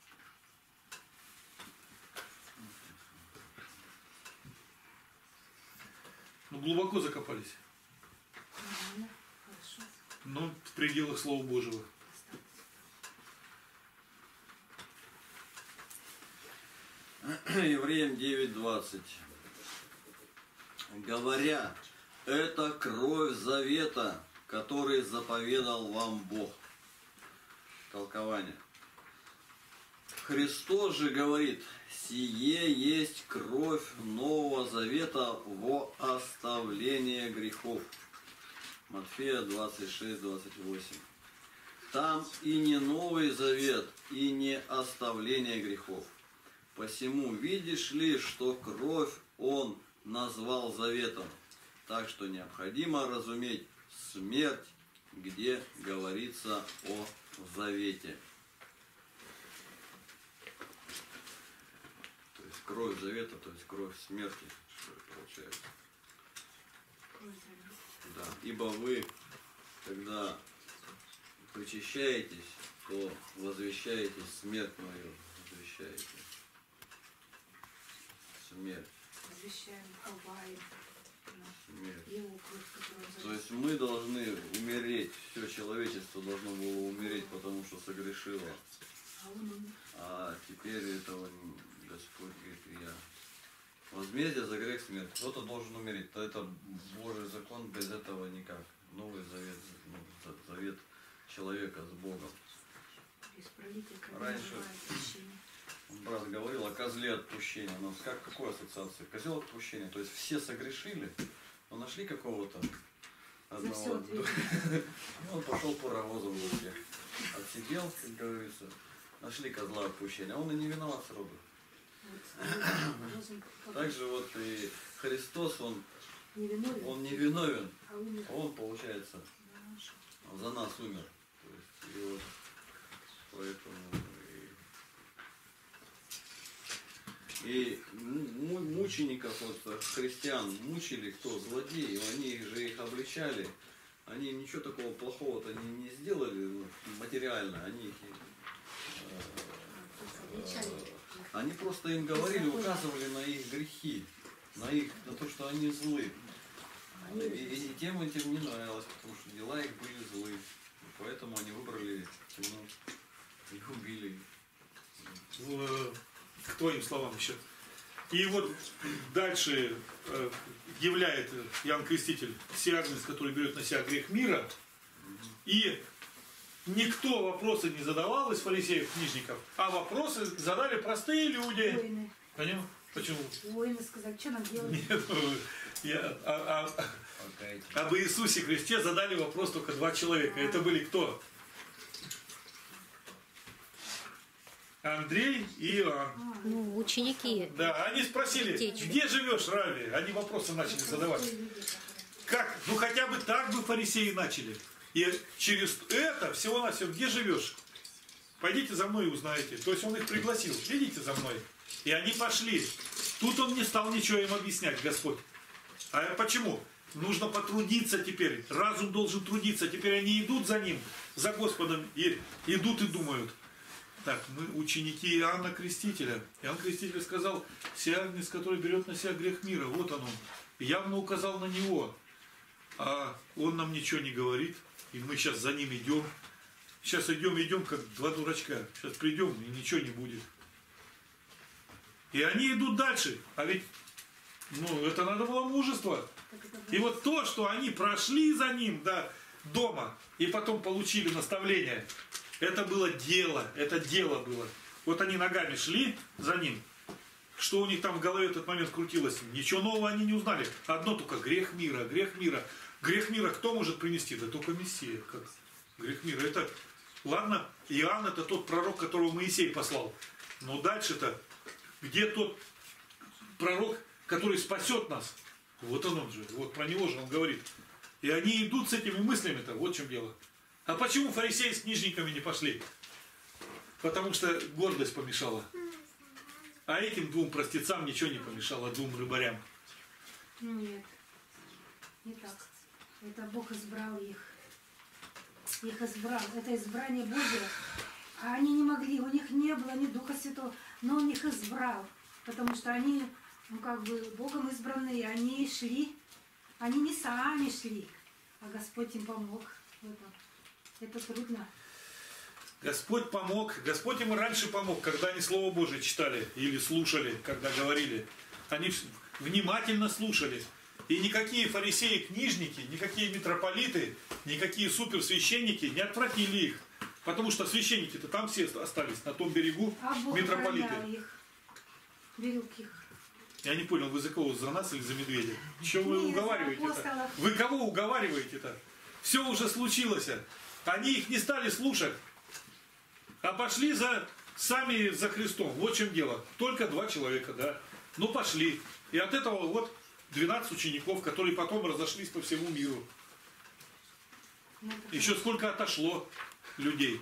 Ну, глубоко закопались. Нормально, хорошо. Но в пределах Слова Божьего. Евреям девять двадцать. Говоря, это кровь завета, который заповедал вам Бог. Толкование. Христос же говорит, сие есть кровь Нового Завета во оставление грехов. Матфея двадцать шесть двадцать восемь. Там и не Новый Завет, и не оставление грехов. Посему видишь ли, что кровь Он назвал заветом, так что необходимо разуметь смерть, где говорится о завете. То есть кровь завета, то есть кровь смерти, что это получается. Да, ибо вы, когда причащаетесь, то возвещаете смерть мою, возвещаете смерть. Возвещаем, ховаем. Смерть. Его кровь, которую То есть мы должны умереть, все человечество должно было умереть, потому что согрешило. А он умер. А теперь этого не- Господь говорит, я. Возмездие за грех смерть. Кто-то должен умереть. Это Божий закон, без этого никак. Новый завет, ну, за- завет человека с Богом. Без пролитой крови Раньше- бывает прощение. Брат говорил о козле отпущения. У нас как, какой ассоциации? Козел отпущения. То есть все согрешили, но нашли какого-то За все одного. ответил. И он пошел паровозом в руке. Отсидел, как говорится. Нашли козла отпущения. А он и не виноват сроду. Вот, должен как- Также вот и Христос, он, не виновен, он не виновен. а умер. А он, получается, Да, за нас умер. То есть, и вот поэтому и, и му- мучеников, вот, христиан мучили кто? Злодеи, они их же их обличали. Они им ничего такого плохого-то не, не сделали, ну, материально. Они их, э, Обличали. они просто им говорили, указывали на их грехи, на их, на то, что они злы. И, и- и тем этим не нравилось, потому что дела их были злы. И поэтому они выбрали тьму и убили. В- к твоим словам еще. И вот дальше э, являет Иоанн Креститель сей агнец, который берет на себя грех мира, и никто вопросы не задавал из фарисеев, книжников, а вопросы задали простые люди. Воины. Понимаете? Почему? Воины сказать, что нам делать? Нет, я, а, а, об Иисусе Христе задали вопрос только два человека. Это были кто? Андрей и Иоанн. Ну, ученики. Да, они спросили, Течь. где живешь, Рави? Они вопросы начали задавать. Как? Ну хотя бы так бы фарисеи начали. И через это всего-навсего, где живешь? Пойдите за мной и узнаете. То есть он их пригласил, идите за мной. И они пошли. Тут он не стал ничего им объяснять, Господь. А почему? Нужно потрудиться теперь. Разум должен трудиться. Теперь они идут за ним, за Господом, и идут и думают. Так, мы ученики Иоанна Крестителя. Иоанн Креститель сказал, сей агнец, который берет на себя грех мира, вот он он. Явно указал на него. А он нам ничего не говорит. И мы сейчас за ним идем. Сейчас идем, идем, как два дурачка. Сейчас придем, и ничего не будет. И они идут дальше. А ведь, ну, это надо было мужество. И вот то, что они прошли за ним до дома, и потом получили наставление, это было дело, это дело было. Вот они ногами шли за ним. Что у них там в голове в этот момент крутилось? Ничего нового они не узнали. Одно только грех мира, грех мира. Грех мира кто может принести? Да только Мессия. Как? Грех мира. Это, ладно, Иоанн это тот пророк, которого Моисей послал. Но дальше-то, где тот пророк, который спасет нас? Вот он, он же, вот про него же он говорит. И они идут с этими мыслями-то, вот в чем дело. А почему фарисеи с книжниками не пошли? Потому что гордость помешала. А этим двум простецам ничего не помешало, двум рыбарям. Нет, не так. Это Бог избрал их. Их избрал. Это избрание Божие. А они не могли, у них не было ни Духа Святого, но Он их избрал. Потому что они, ну как бы, Богом избранные, они шли. Они не сами шли, а Господь им помог в этом. Это трудно. Господь помог. Господь им и раньше помог, когда они Слово Божие читали или слушали, когда говорили. Они внимательно слушали. И никакие фарисеи, книжники, никакие митрополиты, никакие суперсвященники не отвратили их. Потому что священники-то там все остались, на том берегу, А Бог митрополиты. охранял их, берег их. Я не понял, вы за кого, за нас или за медведя? Чего вы Нет, уговариваете-то? апостолов. Вы кого уговариваете-то? Все уже случилось. Они их не стали слушать, а пошли за, сами за Христом. Вот в чем дело. Только два человека, да. Ну пошли. И от этого вот двенадцать учеников, которые потом разошлись по всему миру. Еще сколько отошло людей.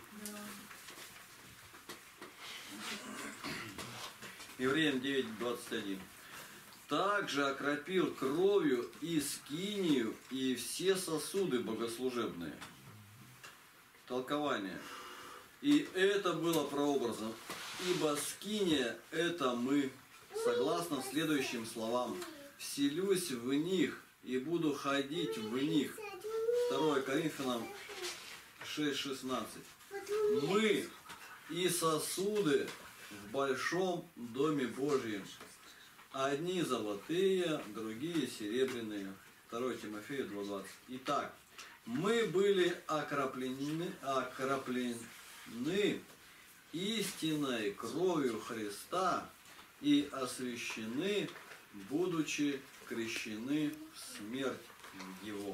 Евреям девять двадцать один. Также окропил кровью и скинию, и все сосуды богослужебные. Толкование. И это было прообразом. Ибо скиния – это мы, согласно следующим словам. Вселюсь в них и буду ходить в них. второе Коринфянам шесть шестнадцать. Мы и сосуды в большом доме Божьем. Одни золотые, другие серебряные. второе Тимофею два двадцать. Итак, мы были окроплены, окроплены истинной кровью Христа и освящены, будучи крещены в смерть Его.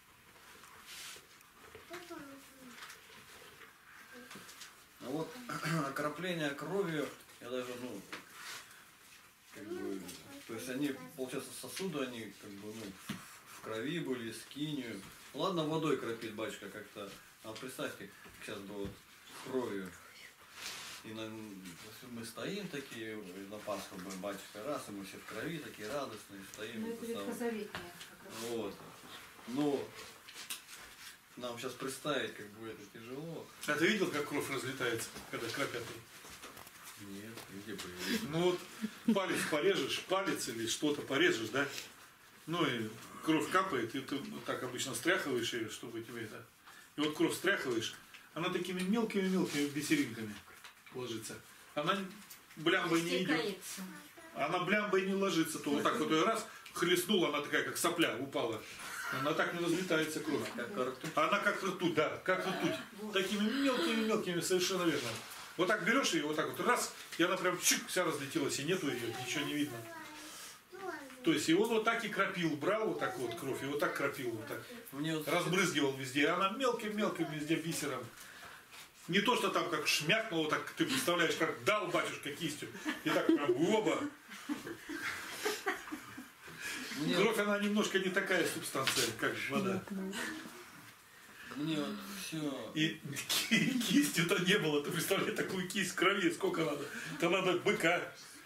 А вот окропление кровью, я даже, ну, как бы, то есть они, получается, сосуды, они как бы, ну, в крови были, скинию. Ладно, водой кропить, батюшка, как-то. А представьте, как сейчас было кровью. И на, мы стоим такие, на Пасху будем, батюшка, раз, и мы все в крови, такие радостные, стоим. Ну, это ветхозаветное. Вот. Но нам сейчас представить, как будет это тяжело. А ты видел, как кровь разлетается, когда кропят? Нет, где бы. Ну вот палец порежешь, палец или что-то порежешь, да? Ну и кровь капает, и ты вот так обычно стряхиваешь ее, чтобы тебе это... И вот кровь стряхиваешь, она такими мелкими-мелкими бисеринками ложится. Она блямбой не идет. Она блямба и не ложится, то вот так вот ее раз хлестнула, она такая, как сопля, упала. Она так не разлетается кровь. Она как ртуть, да, как ртуть. Такими мелкими-мелкими, совершенно верно. Вот так берешь ее, вот так вот раз, и она прям чик, вся разлетелась, и нету ее, ничего не видно. То есть и он вот так и кропил, брал вот так вот кровь, и вот так кропил, вот так. Вот... разбрызгивал везде, и она мелким-мелким везде бисером. Не то, что там как шмякнуло, так ты представляешь, как дал батюшка кистью, и так прям оба. Мне... Кровь, она немножко не такая субстанция, как вода. Мне вот все... И, и кистью-то не было. Ты представляешь, такую кисть крови, сколько надо? Это надо быка.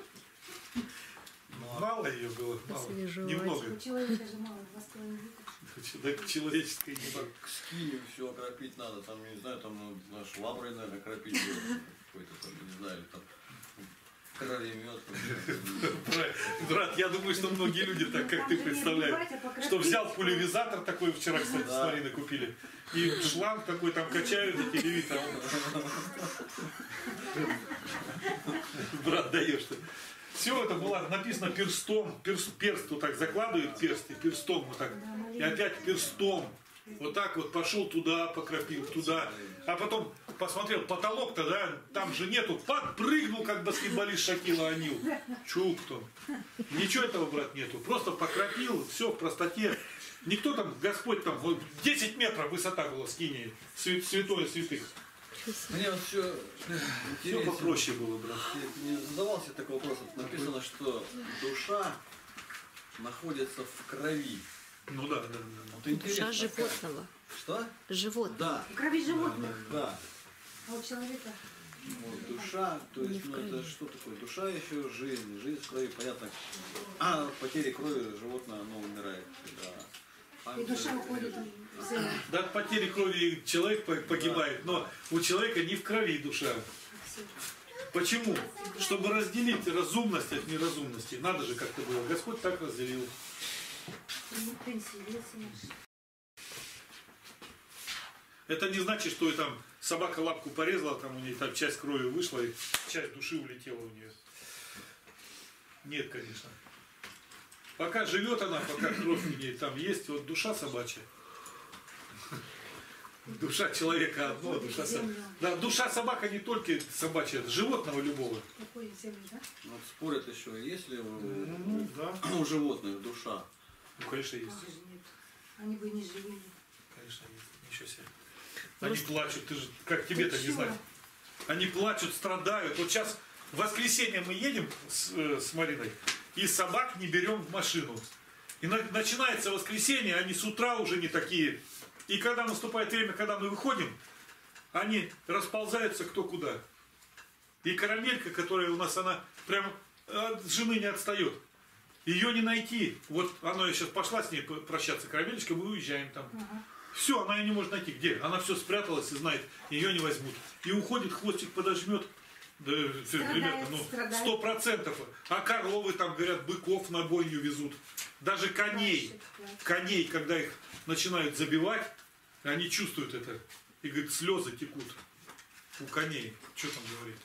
Мало ее было, мало. Немного. У человека же мало, два с половиной литра. Да, человеческой не было. К скиню все окропить надо, там, не знаю, там, ну, шваброй, наверное, окропить какой-то, там, не знаю, там... Кровемет. Брат, я думаю, что многие люди так, как ты представляешь, что взял пулевизатор такой, вчера, кстати, с Мариной купили, и шланг такой там качают, и телевизор. Брат, даешь ты. Все это было написано перстом, перст, перст вот так закладывают персты, перстом вот так, и опять перстом. Вот так вот пошел туда, покропил, туда. А потом посмотрел, потолок-то, да, там же нету. Подпрыгнул, как баскетболист Шакила Анил. Чук там. Ничего этого, брат, нету. Просто покропил, все в простоте. Никто там, Господь там, вот десять метров высота была скинии. Святое святых. Мне вот все все попроще было, брат. Я не задавался такой вопрос. Написано, что душа находится в крови. Ну да, да, да. Вот душа животного. Что? Животное. Да. В крови животных. Да. А у человека? Вот, душа, то есть, ну это что такое? Душа еще жизнь, жизнь в крови, понятно. А от потери крови животное, оно умирает. Да. И душа уходит в землю. Да, от потери крови человек погибает, но у человека не в крови душа. Почему? Чтобы разделить разумность от неразумности. Надо же как-то было. Господь так разделил. Это не значит, что и там собака лапку порезала, там у нее там часть крови вышла и часть души улетела у нее. Нет, конечно. Пока живет она, пока кровь у нее там есть, вот душа собачья. Душа человека одно, душа собака. Да, душа собака не только собачья, животного любого. Такой земли, да? Вот спорят еще, есть ли у, ну, да. у животных душа? Ну, конечно, есть. А, нет. Они бы не жили. Конечно, есть. Ничего себе. Они плачут, ты же, как тебе-то не знать. Они плачут, страдают. Вот сейчас в воскресенье мы едем с, э, с Мариной, и собак не берем в машину. И на, начинается воскресенье, они с утра уже не такие. И когда наступает время, когда мы выходим, они расползаются кто куда. И карамелька, которая у нас, она прям от жены не отстает. Ее не найти. Вот она сейчас пошла с ней прощаться, карамелечка, мы уезжаем там. Ага. Все, она ее не может найти. Где? Она все спряталась и знает, ее не возьмут. И уходит, хвостик подожмет. Да, примерно, ну, сто процентов. А коровы там, говорят, быков на бойню везут. Даже коней. Коней, когда их начинают забивать, они чувствуют это. И, говорит, слезы текут у коней. Что там говорит?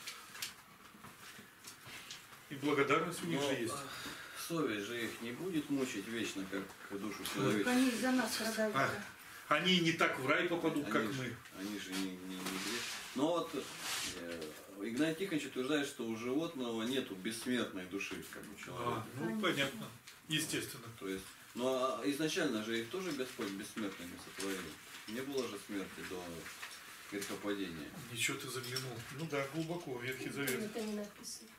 И благодарность у них Но, же есть. Совесть же их не будет мучить вечно, как душу человека. Они за нас страдают. А, они не так в рай попадут, они как же, мы. Они же не, не, не Но вот э, Игнатий Тихонович утверждает, что у животного нету бессмертной души, как у человека. А, ну понятно, естественно. То есть, но изначально же их тоже Господь бессмертными сотворил. Не было же смерти до грехопадения. Ничего ты заглянул. Ну да, глубоко, Ветхий Завет. Это не написано.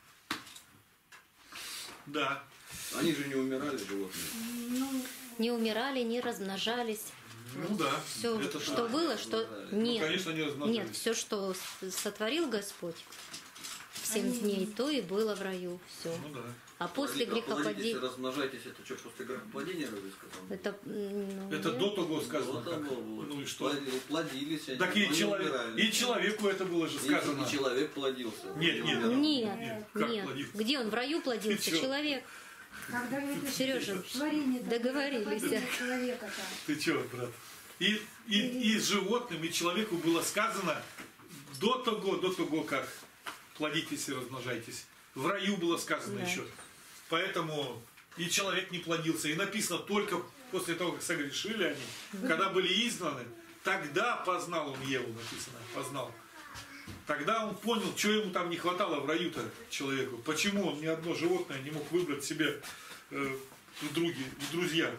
Да. Они же не умирали, животные. Ну, не умирали, не размножались. Ну да. Все, это что правда. было, что Ну, нет. конечно, не размножались. Нет, все, что сотворил Господь в семь Они- дней, то и было в раю. Все. Ну да. А после Плодитесь и грехопадения... размножайтесь, это что, после грехопадения разве сказал? Это, ну, Это нет. до того сказано. Вот как. оно было. Ну и что? Плоди- Плодились они, Так но и, не человек, умирали. и человеку это было же И- сказано. И человек плодился. Нет, нет. Нет, Нет, как нет. плодился? Где он в раю плодился? Ты чё? Человек. когда это Сережа, творение договорились. человека там. Ты чего, брат? И, и, и животным, и человеку было сказано до того, до того, как плодитесь и размножайтесь. в раю было сказано Да. еще. Поэтому и человек не плодился. И написано, только после того, как согрешили они, когда были изгнаны, тогда познал он Еву, написано, познал. Тогда он понял, что ему там не хватало в раю-то человеку. Почему он ни одно животное не мог выбрать себе э, в, други, в друзья.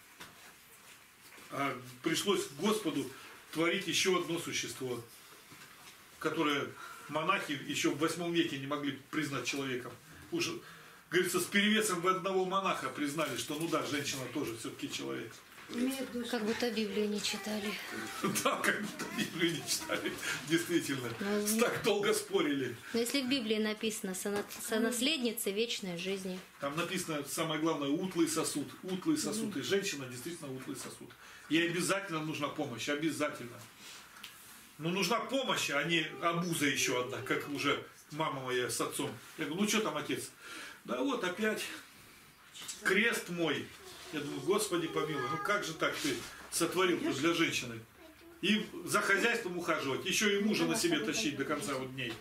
А пришлось Господу творить еще одно существо, которое монахи еще в восьмом веке не могли признать человеком. Уже, говорится, с перевесом в одного монаха признали, что ну да, женщина тоже все-таки человек. Имеет душу. Как будто Библию не читали. Да, как будто Библию не читали, действительно. Ну, Так долго спорили. Но если в Библии написано «Сона- сонаследница вечной жизни», Там написано, самое главное, утлый сосуд. Утлый сосуд. И женщина действительно утлый сосуд. Ей обязательно нужна помощь. Обязательно. Но нужна помощь, а не обуза еще одна, как уже мама моя с отцом. Я говорю, ну что там, отец? Да вот опять крест мой. Я думаю, Господи помилуй, ну как же так ты сотворил тут для женщины? И за хозяйством ухаживать, еще и мужа на себе тащить до конца вот дней.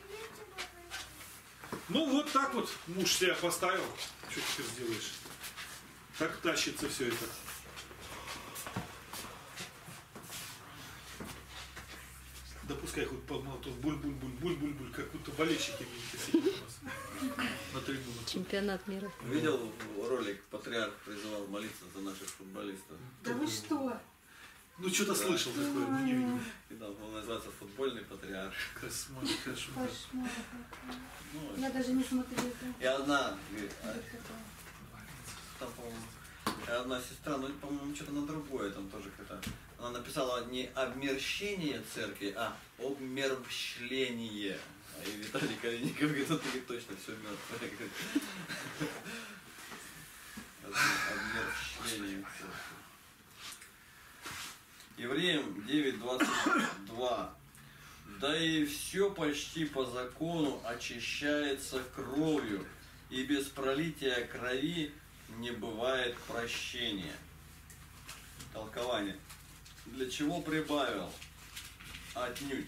Ну вот так вот муж себя поставил. Что теперь сделаешь? Так тащится все это. Да пускай хоть помолотов, буль-буль-буль-буль-буль-буль, как будто болельщики сидят у нас на трибунах. чемпионат мира. Видел ролик, патриарх призывал молиться за наших футболистов? Да вы что? Ну что-то слышал такое, но не видел. И там он называется футбольный патриарх. Кошмар, кошмар. Кошмар. Ну, Я даже не смотрела. и одна, говорит, а, там, по-моему, и одна сестра, ну, по-моему, что-то на другое там тоже как-то. Она написала не обмерщение церкви, а обмерщление. А и Виталий Калиников говорит, ну ты точно все мертвое. Обмерщление церкви. Евреям девять двадцать два. Да и все почти по закону очищается кровью, и без пролития крови не бывает прощения. Толкование. Для чего прибавил? Отнюдь.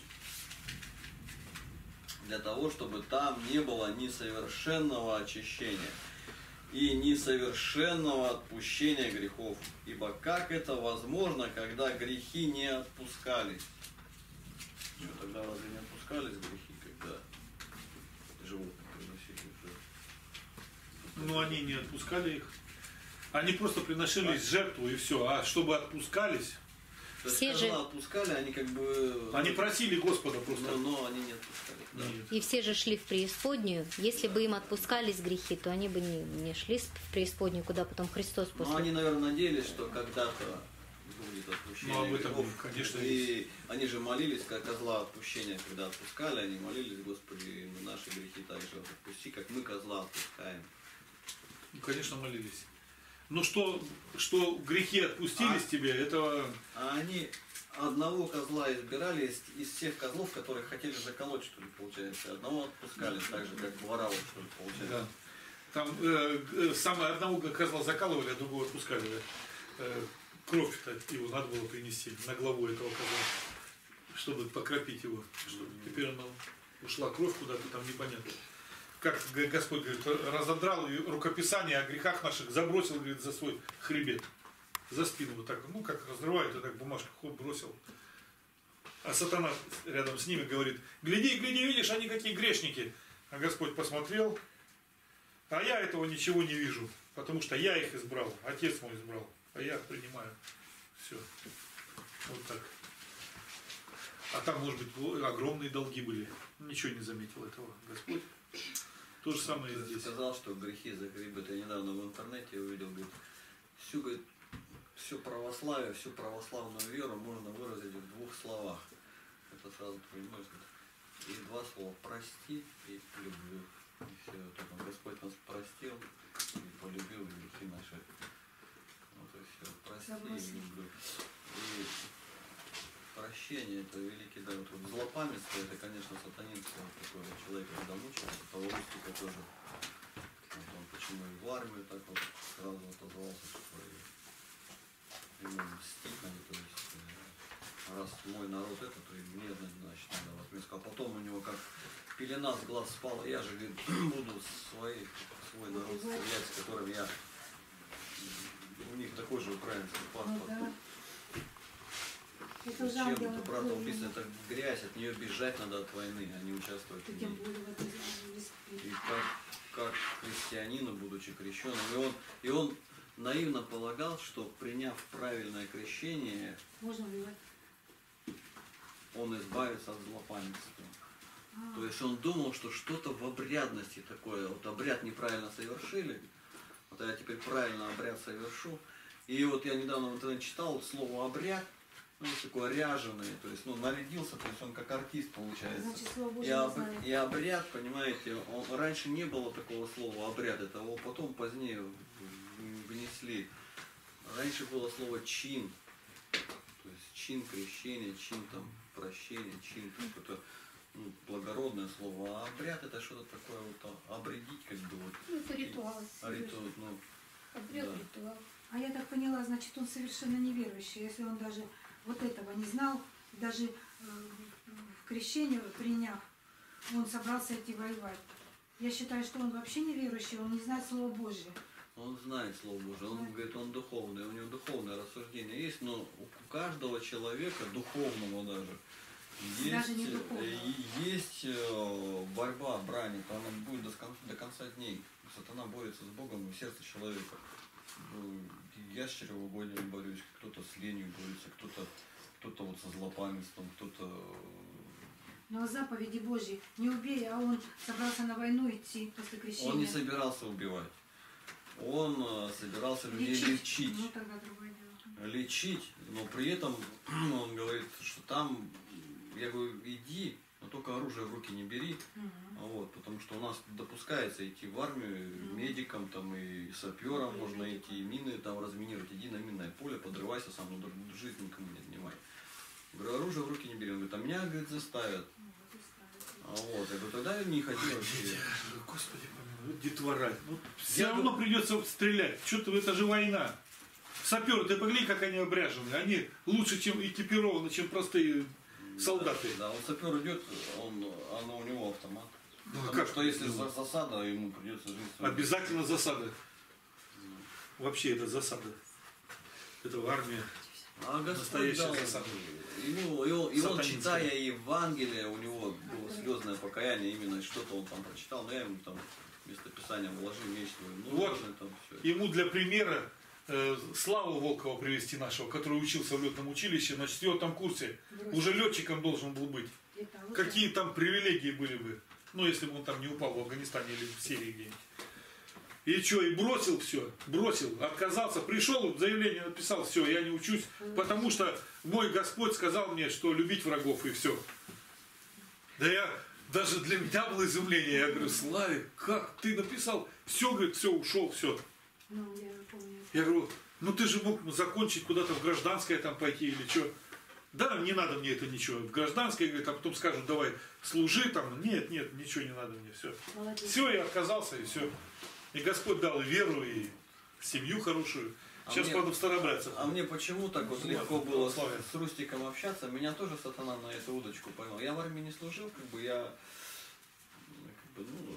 Для того, чтобы там не было ни совершенного очищения и несовершенного отпущения грехов. Ибо как это возможно, когда грехи не отпускались? Что, тогда разве не отпускались грехи, когда животные приносили в жертву? Ну они не отпускали их. Они просто приносили жертву и все. А чтобы отпускались, То есть, Все когда же- отпускали, они как бы... они просили Господа просто. Но, но они не отпускали. Да. Нет. И все же шли в преисподнюю. Если бы им отпускались грехи, то они бы не, не шли в преисподнюю, куда потом Христос Но после... они, наверное, надеялись, что когда-то будет отпущение Ну, об этом, грехов. конечно, И они же молились, как козла отпущения, когда отпускали, они молились, Господи, мы наши грехи также отпусти, как мы козла отпускаем. Ну, конечно, молились. Ну что, что грехи отпустились А. тебе, этого... А они одного козла избирали из, из всех козлов, которых хотели заколоть, что ли, получается. Одного отпускали, так же, как воровов, что ли, получается. Да. Там э, э, самое одного козла закалывали, а другого отпускали. Да. Э, кровь-то его надо было принести на главу этого козла, чтобы покропить его. Чтобы теперь она ушла кровь куда-то, там непонятно. Как Господь говорит, разодрал ее рукописание о грехах наших, забросил, говорит, за свой хребет. За спину вот так, ну как разрывают, и так бумажку хоп, бросил. А сатана рядом с ними говорит, гляди, гляди, видишь, они какие грешники. А Господь посмотрел, а я этого ничего не вижу, потому что я их избрал, Отец мой избрал, а я принимаю. Все. Вот так. А там, может быть, огромные долги были. Ничего не заметил этого Господь. То же самое и Ты здесь. сказал, что грехи загребут. Я недавно в интернете увидел, говорит, всю, говорит, всю православие, всю православную веру можно выразить в двух словах. Это сразу понимаешь, и два слова: прости и люблю. И все, только Господь нас простил и полюбил грехи наши. Вот и все. Прости и люблю. И прощение — это великий дар. Вот злопамятство — это, конечно, сатанинство такое человека, когда мучается, того Рустика тоже. Вот он почему и в армию так вот сразу отозвался, что и ему мстить надо, то есть э, раз мой народ это, то и мне, значит, надо вот. Он сказал, потом у него как пелена с глаз спала, я же, говорит, буду свои, свой народ стрелять, с которым я, у них такой же украинский Ну, паспорт. да. Это уже ангел. Чем-то, брат, убийство, это грязь, от нее бежать надо от войны, а не участвовать в Тем ней. более в этой И как, как христианину, будучи крещенным, и он, и он наивно полагал, что приняв правильное крещение, можно убивать. он избавится от злопамятства. А, То есть он думал, что что-то в обрядности такое, вот обряд неправильно совершили, вот я теперь правильно обряд совершу. И вот я недавно в интернете читал вот слово обряд, ну, есть такое ряженый, то есть, ну, нарядился, то есть он как артист получается. значит, слово И, Божье не об- знаю. и обряд, понимаете, он, раньше не было такого слова обряд, это его потом позднее в- внесли. Раньше было слово чин, то есть чин крещения, чин там прощения, чин какое-то ну, благородное слово, а обряд это что-то такое вот а, обрядить как бы вот. Ну, это ритуал. А ритуал, ну, Обряд, да. ритуал. А я так поняла, значит, он совершенно неверующий. Если он даже вот этого не знал, даже э, в крещение приняв, он собрался идти воевать. Я считаю, что он вообще неверующий, он не знает Слова Божье. Он знает Слово Божие, он Знает. говорит, он духовный, у него духовное рассуждение есть, но у каждого человека, духовного даже, есть, Даже не э, духовного. и- есть э, борьба, брань, то она будет до конца, до конца дней. Сатана борется с Богом в сердце человека. Ну, Я с чревоугодием борюсь, кто-то с ленью борется, кто-то кто-то вот со злопамятством, кто-то... Но заповеди Божьи не убей, а он собрался на войну идти после крещения. Он не собирался убивать. Он э, собирался людей лечить. Ну тогда другое дело. Лечить, но при этом он говорит, что там, я говорю, иди, но только оружие в руки не бери, Мгм. а вот, потому что у нас допускается идти в армию медикам там и саперам, можно идти, и мины там разминировать, иди на минное поле, подрывайся сам, но жизнь никому не отнимай. Говорю, оружие в руки не бери, он говорит, а меня, говорит, заставят. Ну, вот и ставится. А вот, я говорю, тогда я не хотел вообще. Господи помилуй, вот детвора. Ну, все Я равно бы- придется стрелять. Что-то это же война. Саперы, ты погляди, как они обряжены. Они лучше, чем экипированы, чем простые солдаты. Да, он сапер идет, он, оно у него автомат. Ну, Потому как? что если за- засада, ему придется жить. своей- Обязательно засада. Вообще это засада. Это армия. А Господь Настоящая дал засада. ему, и он, и он, Сатанинская. читая Евангелие, у него было слезное покаяние, именно что-то он там прочитал, но я ему там вместо писания вложи меч твой, ну, Вот. ложный там все. Ему для примера э, Славу Волкова привести нашего, который учился в летном училище на четвертом курсе. Уже летчиком должен был быть. Это вот Какие там привилегии были бы? Ну, если бы он там не упал в Афганистане или в Сирии где-нибудь. И что, и бросил все, бросил, отказался, пришел, заявление написал, все, я не учусь, потому что мой Господь сказал мне, что любить врагов и все. Да я, даже для меня было изумление, я говорю, Славик, как ты написал? Все, говорит, все, ушел, все. Ну, я помню. Я говорю, ну ты же мог закончить куда-то в гражданское там пойти или что? Да, не надо мне это ничего. В гражданское, говорит, а потом скажут, давай, служи там. Нет, нет, ничего не надо мне, все. Молодец. Все, я отказался, и все. И Господь дал и веру, и семью хорошую. А Сейчас, мне- правда, в старобрядцах. А мне почему так вот Ну, легко ладно, было с, православие. с Рустиком общаться, меня тоже сатана на эту удочку поймал. Я в армии не служил, как бы я, как бы, ну,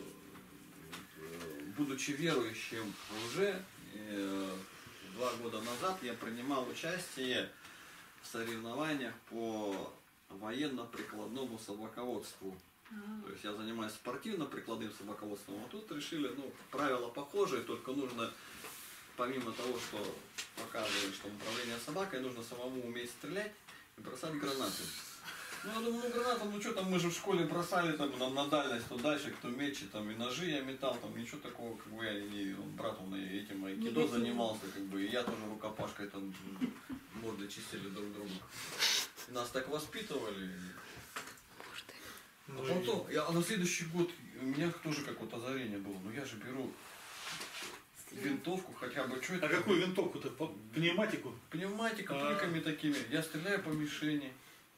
э, будучи верующим уже, э, два года назад я принимал участие в соревнованиях по военно-прикладному собаководству. Ага. То есть я занимаюсь спортивно-прикладным собаководством, а тут решили, ну, правила похожие, только нужно, помимо того, что показывает, что управление собакой, нужно самому уметь стрелять и бросать гранаты. Ну, я думаю, ну, гранату, ну, что там, мы же в школе бросали там на, на дальность, кто дальше, кто мечи, там, и ножи я метал, там, ничего такого, как бы, я не, он, брат, он и этим айкидо Негативно. занимался, как бы, и я тоже рукопашкой, там, морды чистили друг другу. И нас так воспитывали. Ну, А потом, я, а на следующий год у меня тоже как вот озарение было. Ну я же беру винтовку, хотя бы что и- это? А какую винтовку-то? По- Пневматику? Пневматика, А. пульками такими. Я стреляю по мишени.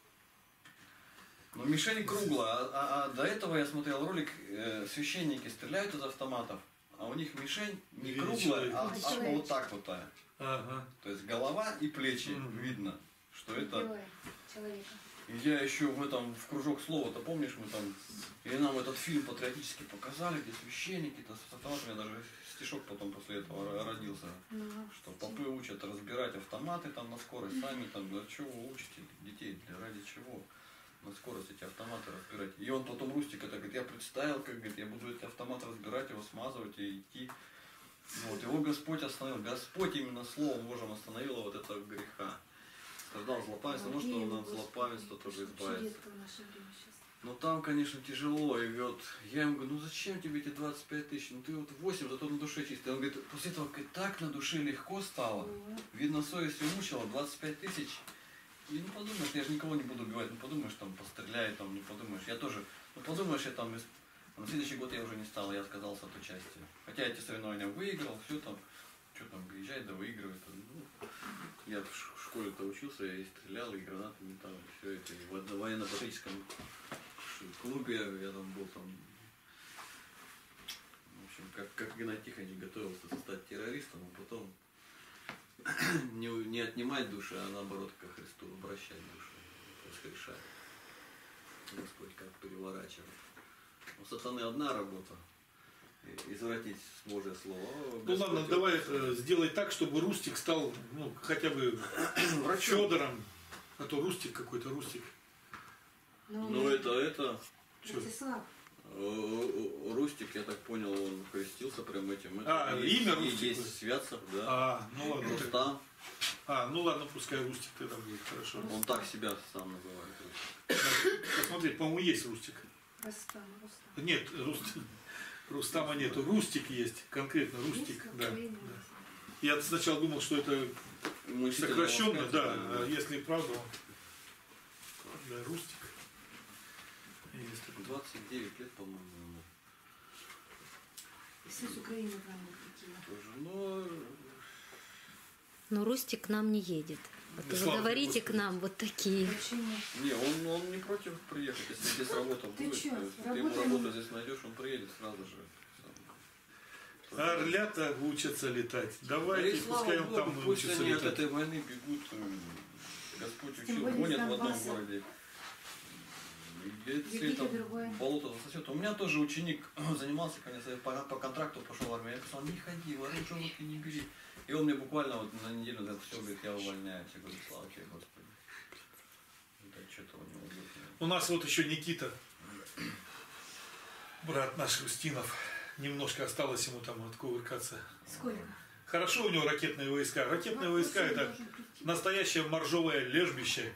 Но мишень круглая. А, а- а до этого я смотрел ролик, э, священники стреляют из автоматов, а у них мишень не Видно круглая, человека. а, Видно а человека. вот так вот. Ага. То есть голова и плечи Мгм. видно, что это. Убивает человека. И я еще в этом, в кружок слова-то, помнишь, мы там, и нам этот фильм патриотически показали, где священники-то с автоматами, даже стишок потом после этого родился, что попы учат разбирать автоматы там на скорость, сами там, для чего вы учите детей, для ради чего? На скорость эти автоматы разбирать. И он потом, Рустик, это говорит, я представил, как говорит, я буду эти автоматы разбирать, его смазывать и идти. Вот, его Господь остановил. Господь именно Словом Божьим остановил вот этого греха. Страдал злопамятство, ну что он от злопамятства тоже избавится. Но там, конечно, тяжело. И вот я ему говорю, ну зачем тебе эти двадцать пять тысяч? Ну ты вот восемь, зато на душе чистый. Он говорит, после этого говорит, так на душе легко стало. Видно, совесть мучила, двадцать пять тысяч. И ну подумаешь, я же никого не буду убивать, ну подумаешь, там постреляй, там, не подумаешь. Я тоже, ну подумаешь, я там, на следующий год я уже не стал, я отказался от участия. Хотя эти соревнования выиграл, все там, что там, приезжает, да выигрывает. Ну, я в школе-то учился, я и стрелял, и гранаты метал, и все это. И в военно-патриотическом клубе я там был там, в общем, как, как Геннадий Тихонович готовился стать террористом, а потом Не, не отнимать души, а наоборот ко Христу обращать душу, воскрешать. Господь как переворачивает. У сатаны одна работа. Извратить Божье Слово. Ну Господь, ладно, вот, давай это, сделай так, чтобы Рустик стал ну, хотя бы Федором. А то Рустик какой-то, Рустик. Ну, ну это, это... Ростислав. Рустик, я так понял, он крестился прям этим. А, есть, имя Рустик? Есть Святцев, да. А, ну ладно. Рустам. А, ну ладно, пускай Рустик тогда будет, хорошо. Он так себя сам называет. Посмотри, по-моему, есть Рустик. Рустам, Рустам. Нет, Рустам. Рустама нету, Рустик есть, конкретно Рустик. Да, да. Я сначала думал, что это сокращенно, да, а если правда, он... Да, Рустик. двадцать девять лет, по-моему. Все с Украины к нам такие. Тоже, но... Но Рустик к нам не едет. Вот Да, вы говорите к нам вот такие. Почему? Не, он, он не против приехать, если здесь работа будет. Ты чё, Если ты ему работу здесь найдешь, он приедет сразу же. Орлята учатся летать. Давайте, да пускай он Богу, там пусть научится они летать. от этой войны бегут. Господь Тем учил, более гонят в одном Донбасса. городе. Бегите Там другое. болото засосет. У меня тоже ученик занимался, конечно, по, по контракту пошел в армию. Я сказал, не ходи, оружие в руки не бери. И он мне буквально вот на неделю говорит, все, говорит, я увольняюсь. Я говорю, слава тебе, Господи. Да что-то у него будет. У нас вот еще Никита, брат наш Устинов, немножко осталось ему там откувыркаться. Сколько? Хорошо у него ракетные войска. Ракетные Ну, войска пусть он это должен прийти. настоящее моржовое лежбище.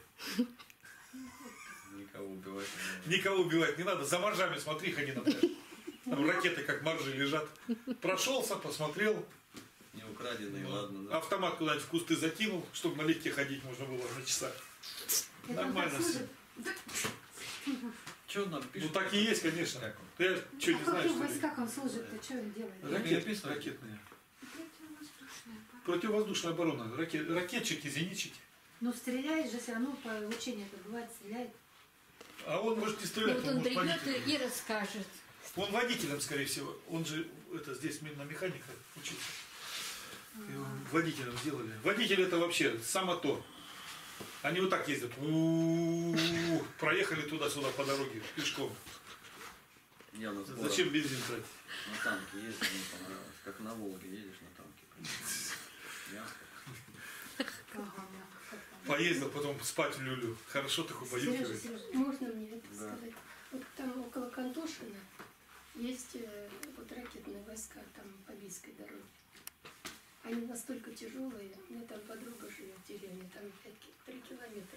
Никого убивать не надо. Никого убивать не надо. За моржами смотри, ходи на пляж. Там ракеты как моржи лежат. Прошелся, посмотрел. Не украденные, ладно, да. Автомат куда-нибудь в кусты закинул, чтобы налегке ходить можно было на часа. Это он Нормально так все. служит? Что он нам Ну пишет? так и есть, конечно. Как он? Я что А не в знаю, каких что ли. войсках он служит-то? Что он делает? Ракет, ракетные. Противовоздушная оборона. Ракет, ракетчики, зенитчики. Ну, стреляет же все равно по учению-то бывает, стреляет. А он может не И стрелять, вот он он может придет водителем. и расскажет. Он водителем, скорее всего. Он же это здесь на механика учится. И он водителем сделали. Водитель это вообще само то. Они вот так ездят. У-у-у-у. Проехали туда-сюда по дороге пешком. Я на сборах Зачем бензин тратить? на танке ездил, мне понравилось. Как на Волге едешь на танке. Мягко. Ага, мягко, как там. Поездил, потом спать в люлю. Хорошо такой Сережа, поюкивает. Сережа, можно мне это Да. сказать? Вот там около Кантошина есть э, вот ракетные войска, там по Бийской дороге. Они настолько тяжелые. У меня там подруга живет в деревне, там три километра.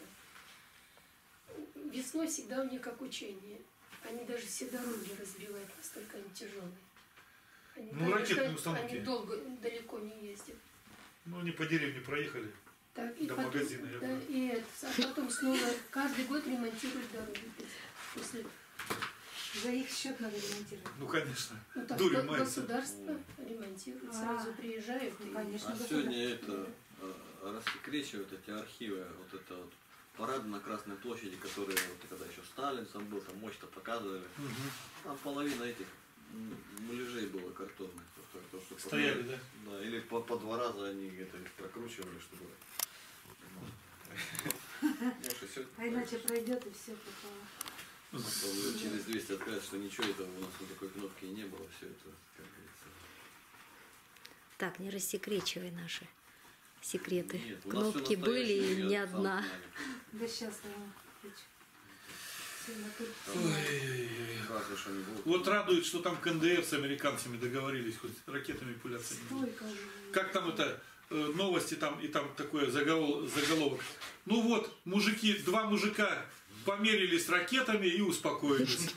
Весной всегда у них как учение. Они даже все дороги разбивают, настолько они тяжелые. Они, Ну, ракетные установки. Они долго, далеко не ездят. Ну, они по деревне проехали. Так, и До потом, магазина, я да, понял. и это, а потом снова каждый год ремонтируют дороги. После, За их счет надо ремонтировать. Ну, конечно. ну, так, Дурью го- мается. государство ремонтирует, А, сразу приезжают. ну, и- конечно. А сегодня это э, рассекречивают эти архивы, вот это вот парад на Красной площади, которые вот когда еще Сталин сам был, там мощь-то показывали. Мгм. Там половина этих м, муляжей было картонных. То, то, что Стояли, потом- да? Да, или по, по два раза они это их прокручивали, чтобы... Может, и всё. А иначе пройдет и все пропало. А то уже через двести открыть, что ничего этого у нас на такой кнопки и не было. Все это, как говорится. Так, не рассекречивай наши секреты. Нет, у нас всё Кнопки были и настоящее, не я сам одна. знаю. Да сейчас я включу. Всё на тут. Ой-ой-ой. Разве что не будут. Вот радует, что там ка эн дэ эр с американцами договорились, хоть ракетами пуляться не будут. Столько же. Как там это, э, новости там, и там такое заголовок, заголовок. Ну вот, мужики, два мужика померились ракетами и успокоились.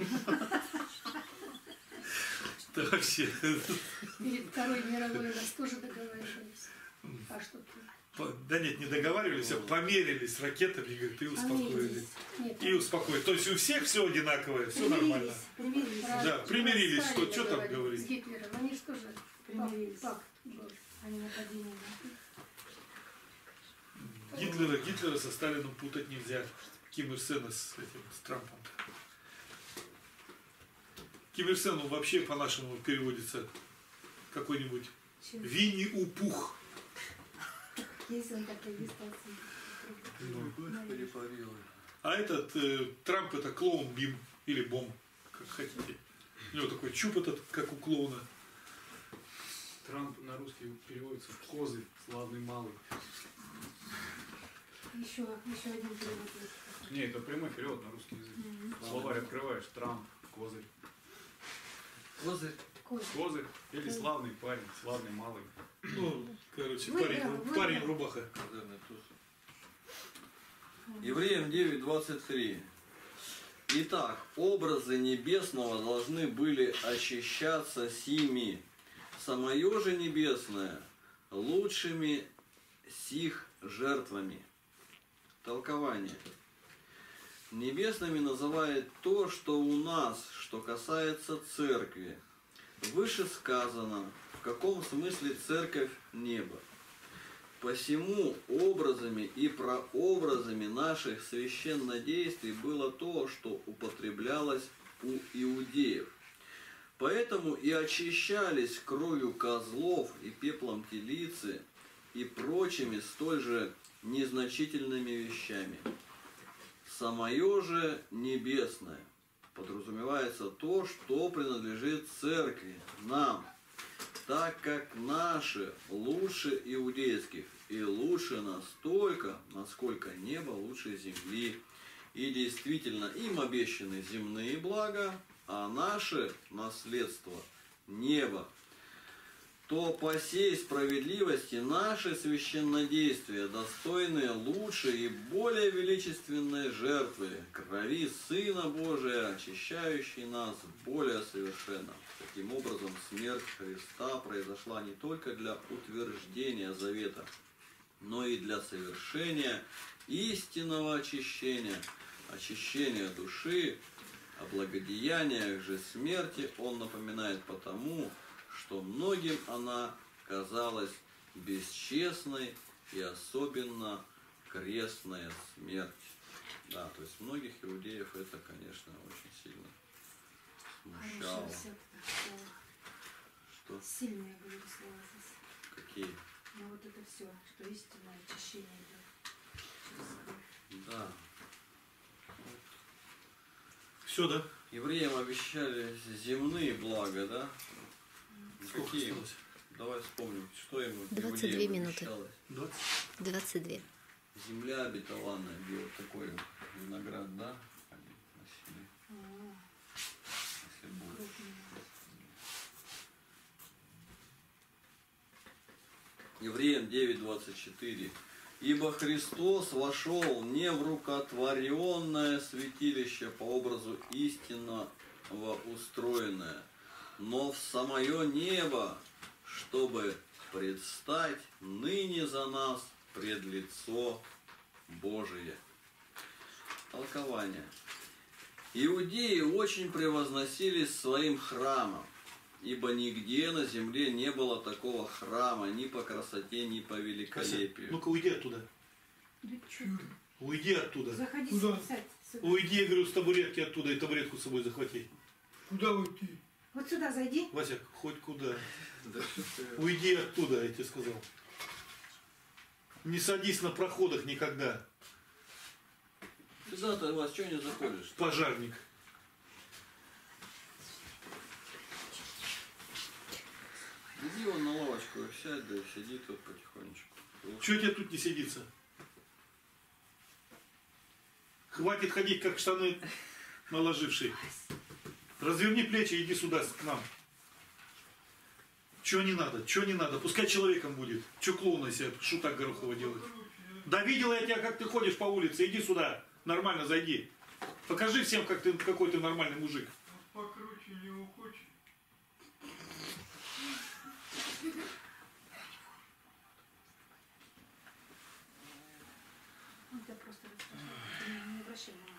Да вообще. Перед Второй мировой у нас тоже договаривались. А что ты? По- Да нет, не договаривались, а померились ракетами, говорит, и успокоились. Нет, И успокоились. То есть у всех все одинаковое, все нормально. Примирились. Примирились. про- Да, примирились, про что- Сталина что там говорили говорить? С Гитлером, они же тоже Примирились. пакт был. А не нападение. Да? Гитлера, Гитлера со Сталином путать нельзя. Ким Ир Сена с этим, с Трампом. Ким Ир Сен, он вообще по-нашему переводится какой-нибудь Чем? Винни-Упух. Есть он такой дистанции. Ой, Господи, помилуй. А этот э, Трамп это клоун Бим или Бом, как хотите. У него такой чуб этот, как у клоуна. Трамп на русский переводится в козырь, славный малый. Еще, еще один перевод есть. Не, это прямой перевод на русский язык. Словарь открываешь, Трамп, козырь. Козырь. Козырь. Козырь или славный парень, славный малый. Ну, короче, Выиграл, парень, выиграл. парень рубаха. Козырный туз. Евреям девять двадцать три. Итак, образы небесного должны были очищаться сими. Самое же небесное лучшими сих жертвами. Толкование. Небесными называет то, что у нас, что касается церкви. Выше сказано, в каком смысле церковь небо. Посему образами и прообразами наших священнодействий было то, что употреблялось у иудеев. Поэтому и очищались кровью козлов и пеплом телицы и прочими столь же незначительными вещами. Самое же небесное подразумевается то, что принадлежит церкви, нам, так как наши лучше иудейских и лучше настолько, насколько небо лучше земли. И действительно им обещаны земные блага, а наше наследство небо. То по сей справедливости наши священнодействия достойны лучше и более величественной жертвы, крови Сына Божия, очищающей нас более совершенно. Таким образом, смерть Христа произошла не только для утверждения завета, но и для совершения истинного очищения, очищения души. О благодеяниях же смерти он напоминает потому, что многим она казалась бесчестной и особенно крестная смерть. Да, то есть многих иудеев это, конечно, очень сильно смущало. Хорошая секта. Что? Сильные, говорю, слова здесь. Какие? Ну вот это все, что истинное очищение идет через кровь. Да. Все, да? Евреям обещали земные блага, да? Сколько Какие? осталось? Давай вспомним, что им двадцать две евреям минуты. обещалось. двадцать? двадцать два. Земля обетованная, где вот такой виноград, да? Они носили, А, если будет. крупные. Евреям девять двадцать четыре. Ибо Христос вошел не в рукотворенное святилище по образу истинного устроенное, но в самое небо, чтобы предстать ныне за нас пред лицо Божие. Толкование. Иудеи очень превозносились своим храмом, ибо нигде на земле не было такого храма ни по красоте, ни по Кася, великолепию. ну-ка уйди оттуда. Да чё ты? Уйди оттуда. Заходи, Куда? сядь сюда. Уйди, я говорю, с табуретки оттуда и табуретку с собой захвати. Куда уйти? Вот сюда зайди. Вася, хоть куда. Да что ты- Уйди оттуда, я тебе сказал. Не садись на проходах никогда. Сюда-то вас что не заходишь? Пожарник. Иди вон на лавочку сядь, да и сиди тут потихонечку. Чего тебе тут не сидится? Хватит ходить, как штаны наложившие. Разверни плечи, иди сюда, к нам. Чего не надо? Чего не надо? Пускай человеком будет. Чего клоуна себе, шутак Горохова делает? Да видела я тебя, как ты ходишь по улице. Иди сюда. Нормально зайди. Покажи всем, как ты, какой ты нормальный мужик. Покруче его хочешь? Ну, я просто расскажу. Не обращай внимания.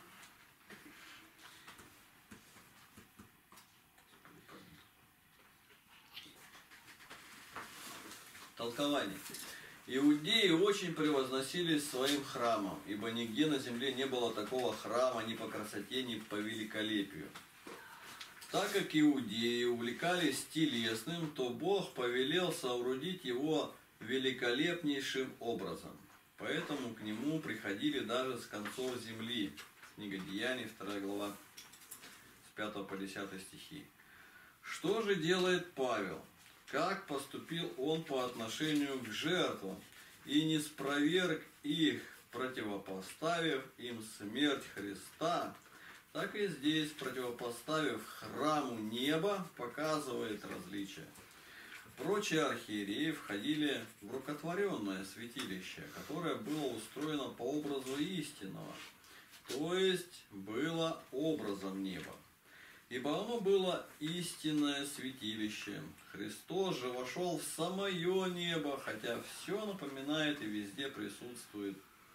Толкование. Иудеи очень превозносились своим храмом, ибо нигде на земле не было такого храма ни по красоте, ни по великолепию. Так как иудеи увлекались телесным, то Бог повелел соорудить его великолепнейшим образом. Поэтому к нему приходили даже с концов земли. Книга Деяний, вторая глава, с пятого по десятый стихи. Что же делает Павел? Как поступил он по отношению к жертвам и не спроверг их, противопоставив им смерть Христа, так и здесь, противопоставив храму неба, показывает различие. Прочие архиереи входили в рукотворенное святилище, которое было устроено по образу истинного, то есть было образом неба. Ибо оно было истинное святилище. Христос же вошел в самое небо, хотя все напоминает и везде присутствует.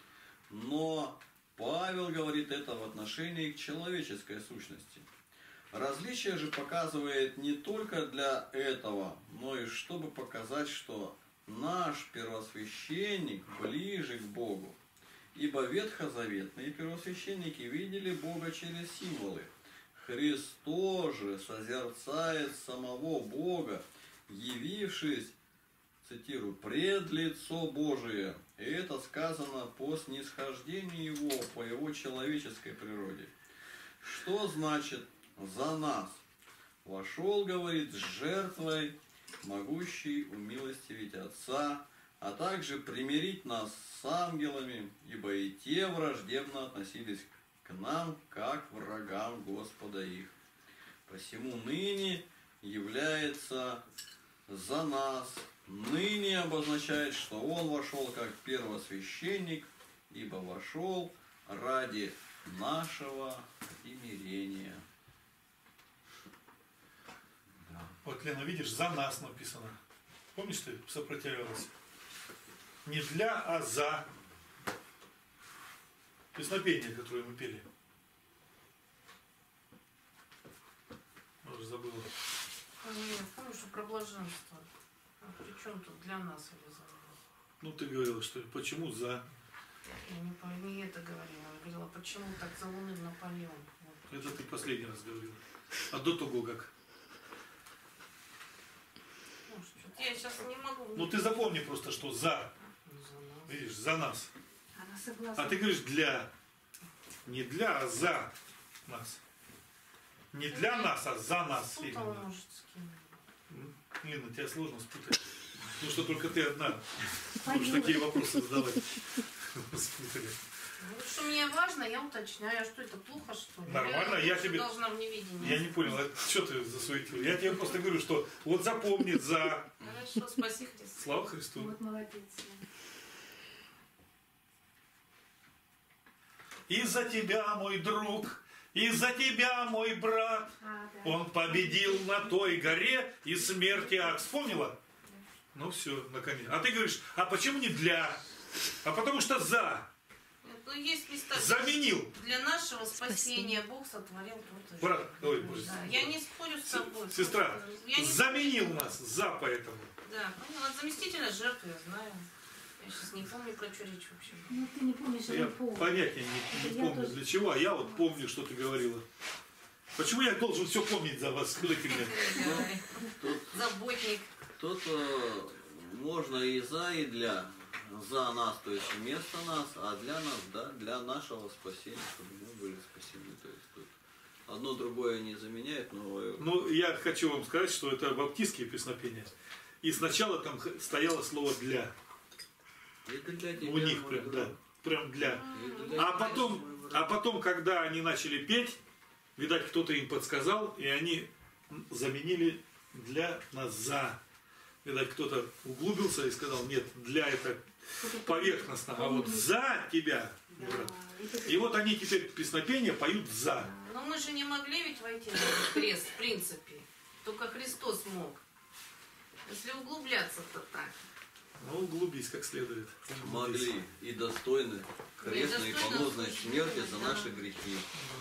Но Павел говорит это в отношении к человеческой сущности. Различие же показывает не только для этого, но и чтобы показать, что наш первосвященник ближе к Богу. Ибо ветхозаветные первосвященники видели Бога через символы. Христос же созерцает самого Бога, явившись, цитирую, пред лицо Божие. И это сказано по снисхождению Его, по Его человеческой природе. Что значит «за нас»? Вошел, говорит, с жертвой, могущий умилостивить Отца, а также примирить нас с ангелами, ибо и те враждебно относились к нам, как врагам Господа их. Посему ныне является за нас, ныне обозначает, что Он вошел как первосвященник, ибо вошел ради нашего примирения. Вот, Лена, видишь, за нас написано. Помнишь, ты сопротивлялась? Не для, а за. Песнопение, которое мы пели. Может, забыла. Не, помню, что про блаженство. А при чем тут для нас или за нас? Ну, ты говорила, что почему за? Я не, по- не это говорила. Я говорила, почему так заунывно поем. Вот. Это ты последний раз говорила. А до того как? Ну, что-то я сейчас не могу. Ну, ты запомни просто, что за. Ну, за нас. Видишь, за нас. Она согласна. А ты говоришь для. Не для, а за нас. Не для нас, а за нас. Спутала, Именно. может, с кем. Лена, тебя сложно спутать. Ну что только ты одна будешь такие вопросы задавать. Спутали. Ну, что мне важно, я уточняю. А что это, плохо, что ли? Нормально, я лучше тебе- должна в невидении. Я не понял, а что ты засуетил? Я тебе просто говорю, что вот запомни за. Хорошо, спаси Христа. Слава Христу. Вот молодец. Из-за тебя, мой друг, из-за тебя, мой брат, А, да. он победил на той горе и смерти ад. Вспомнила? Ну все, наконец. А ты говоришь, а почему не для? А потому что за. Нет, ну, есть места, Заменил. для нашего спасения Бог сотворил то-то. Брат, ой, боже. Да, я не спорю с собой. Сестра, Я не заменил нас за поэтому. Да, поняла. Заместителя жертвы я знаю. Я сейчас не помню, про что речь вообще. Ну ты не помнишь, Я я помню. понятия не, не Я помню тоже. для чего, а я вот помню, что ты говорила. Почему я должен все помнить за вас, скажите мне? Тут, Заботник. тут э, можно и за, и для. за нас, то есть вместо нас, а для нас, да, для нашего спасения, чтобы мы были спасены. То есть тут одно другое не заменяет, но... Ну, я хочу вам сказать, что это баптистские песнопения. И сначала там стояло слово «для». Это для тебя, У них мой прям, друг. да, прям «для». Это для А тебя, потом, мой брат. а потом, когда они начали петь, видать, кто-то им подсказал, и они заменили «для» на «за». Видать, кто-то углубился и сказал, нет, «для» это поверхностно, а вот «за» тебя, брат. И вот они теперь песнопения поют «за». Но мы же не могли ведь войти на этот крест, в принципе. Только Христос мог. Если углубляться-то так. Ну, углубись как следует. Углубись. Могли и достойны крестной и достойны понозной осуждения, смерти за да. наши грехи.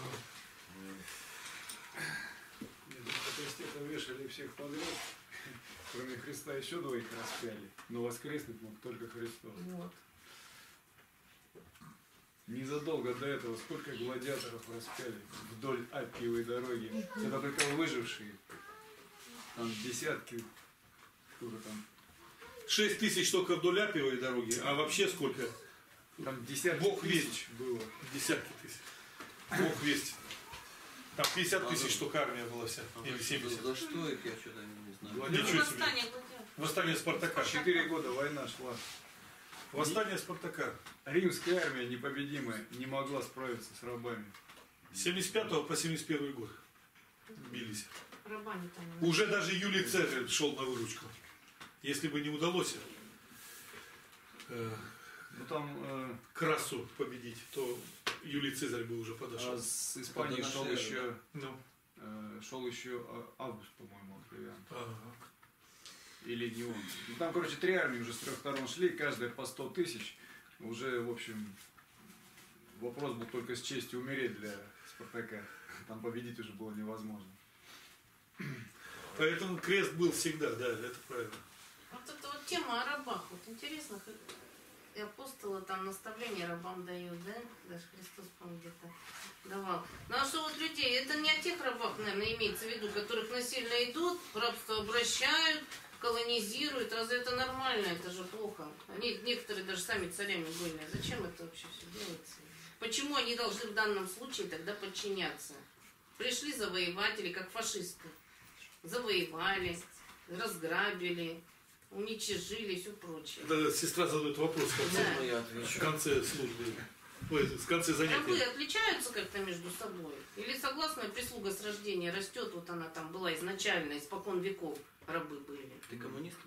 То есть это вешали всех подряд, кроме Христа еще двоих распяли, но воскреснуть мог только Христос. Вот. Незадолго до этого сколько гладиаторов распяли вдоль Аппиевой дороги. Это только выжившие. Там десятки, сколько там, Шесть тысяч только вдоль Аппиевой дороги, а вообще сколько? там десятки Бог тысяч весть. было. Десятки тысяч. Бог весть. Там пятьдесят тысяч только армия была вся. Или семьдесят. За что их, я что-то не знаю. Гладиаторы. Ничего себе. Восстание гладиаторов. Восстание Спартака. Четыре года война шла. Восстание Спартака. Римская армия непобедимая не могла справиться с рабами. С семьдесят пятого по семьдесят первый год бились. Рабами там. не Уже даже Юлий Цезарь шел на выручку. Если бы не удалось э, Ну там э, Красу победить, то Юлий Цезарь бы уже подошел. а с Испании Это шел наши- еще, Ну, э, шел еще а, Август, по-моему, Октавиан. ага. И легион. Ну там, короче, три армии уже с трех сторон шли, каждая по сто тысяч. Уже, в общем, вопрос был только с честью умереть для Спартака. Там победить уже было невозможно. Поэтому крест был всегда, да, это правильно. Вот эта вот тема о рабах. Вот интересно, как и апостолы там наставления рабам дают, да? Даже Христос, по-моему, где-то давал. Ну а что вот людей, это не о тех рабах, наверное, имеется в виду, которых насильно идут, в рабство обращают, колонизируют. Разве это нормально? Это же плохо. Они некоторые даже сами царями были. Зачем это вообще все делается? Почему они должны в данном случае тогда подчиняться? Пришли завоеватели, как фашисты. Завоевали, разграбили, уничижили и все прочее. Это сестра задает вопрос в конце, Да. Ну, я в отвечу. конце службы. Ой, в конце Рабы занятия. отличаются как-то между собой? Или согласная прислуга с рождения растет, вот она там была изначально, испокон веков рабы были? Ты коммунистка?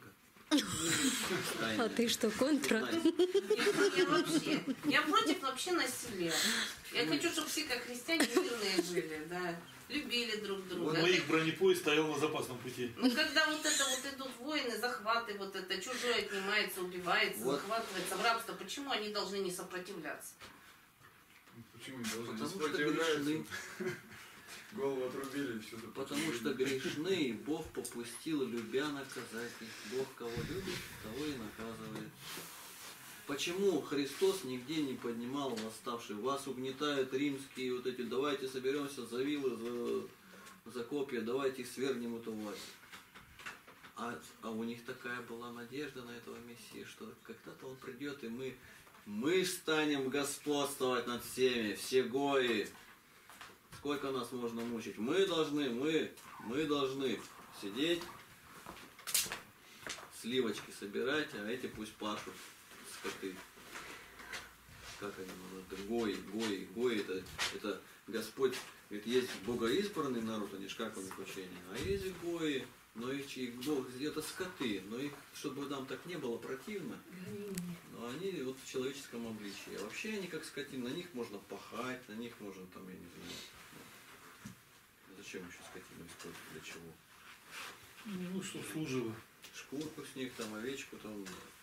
А ты что, контра? Я, я вообще, я против вообще насилия. Я хочу, чтобы все как христиане мирные жили, да, любили друг друга. Но их бронепоезд стоял на запасном пути. Ну, когда вот это вот идут войны, захваты, вот это чужое отнимается, убивается, Вот. захватывается в рабство, почему они должны не сопротивляться? Почему не должны Потому что сопротивляться? грешны. Голову отрубили и все. Потому что грешны, и Бог попустил, любя наказать их. Бог кого любит, того и наказывает. Почему Христос нигде не поднимал восставших? Вас угнетают римские вот эти, давайте соберемся за вилы, за, за копья, давайте свергнем эту власть. А, а у них такая была надежда на этого Мессии, что когда-то он придет, и мы, мы станем господствовать над всеми, все гои. Сколько нас можно мучить? Мы должны, мы, мы должны сидеть, сливочки собирать, а эти пусть пашут, скоты. Как они называют? Гои, гои, гои, это, это Господь, говорит, есть богоизбранный народ, они же как у них учение, а есть гои, но их, их Бог, это скоты, но их, чтобы нам так не было противно, но они вот в человеческом обличии. А вообще они как скотины, на них можно пахать, на них можно там, я не знаю. Зачем еще скотину использовать? Для чего? Ну, что служило. Шкурку с них, там, овечку, там.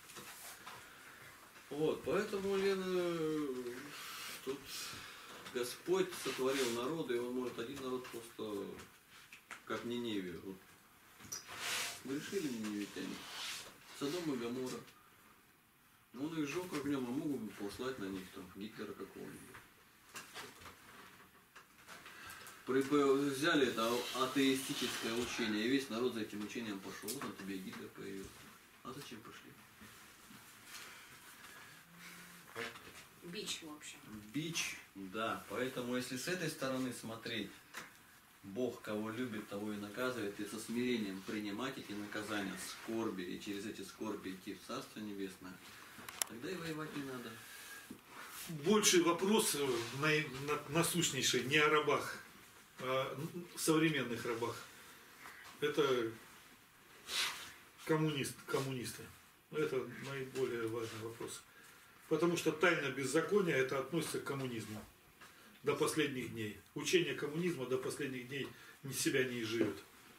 Вот, поэтому, Лена, тут Господь сотворил народы, и Он может один народ просто, как Ниневию. Вот. Грешили ниневитяне. Содом и Гоморра. Он их сжег огнем, а могут бы послать на них там Гитлера какого-нибудь. При- при- Взяли это атеистическое учение, и весь народ за этим учением пошел. Вот на тебе и Гитлер появился. А зачем пошли? Бич, в общем. Бич, да. Поэтому, если с этой стороны смотреть, Бог кого любит, того и наказывает, и со смирением принимать эти наказания, скорби, и через эти скорби идти в Царство Небесное, тогда и воевать не надо. Больший вопрос на, на, насущнейший не о рабах, а о современных рабах. Это коммунист, коммунисты. Это наиболее важный вопрос. Потому что тайна беззакония это относится к коммунизму до последних дней. Учение коммунизма до последних дней себя не изживет.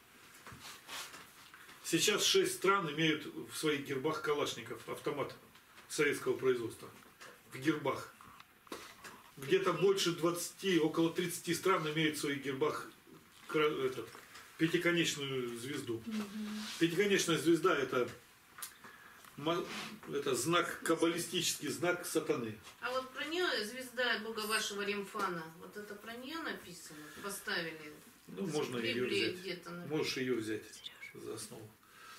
Сейчас шесть стран имеют в своих гербах калашников, автомат советского производства. В гербах. Где-то больше двадцати, около тридцати стран имеют в своих гербах этот, пятиконечную звезду. Пятиконечная звезда это, это знак, каббалистический знак сатаны. А вот про нее звезда Бога вашего Римфана, вот это про нее написано, поставили. Ну, можно ее взять. Можешь ее взять за основу.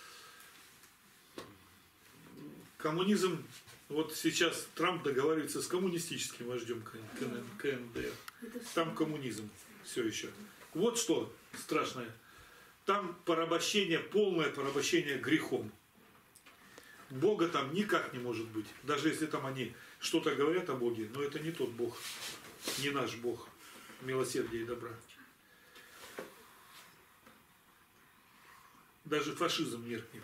Коммунизм. Вот сейчас Трамп договаривается с коммунистическим вождем ка эн дэ эр. Там коммунизм все еще. Вот что страшное. Там порабощение, полное порабощение грехом. Бога там никак не может быть. Даже если там они что-то говорят о Боге, но это не тот Бог, не наш Бог милосердия и добра. Даже фашизм меркнет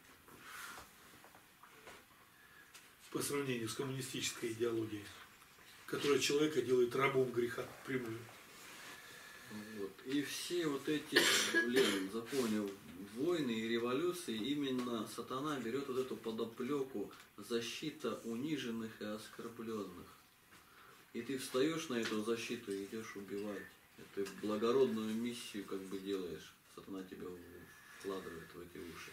по сравнению с коммунистической идеологией, которая человека делает рабом греха прямую. Вот. И все вот эти, Лен, запомнил, войны и революции, именно сатана берет вот эту подоплеку защита униженных и оскорбленных. И ты встаешь на эту защиту и идешь убивать. Ты благородную миссию как бы делаешь. Сатана тебя вкладывает в эти уши.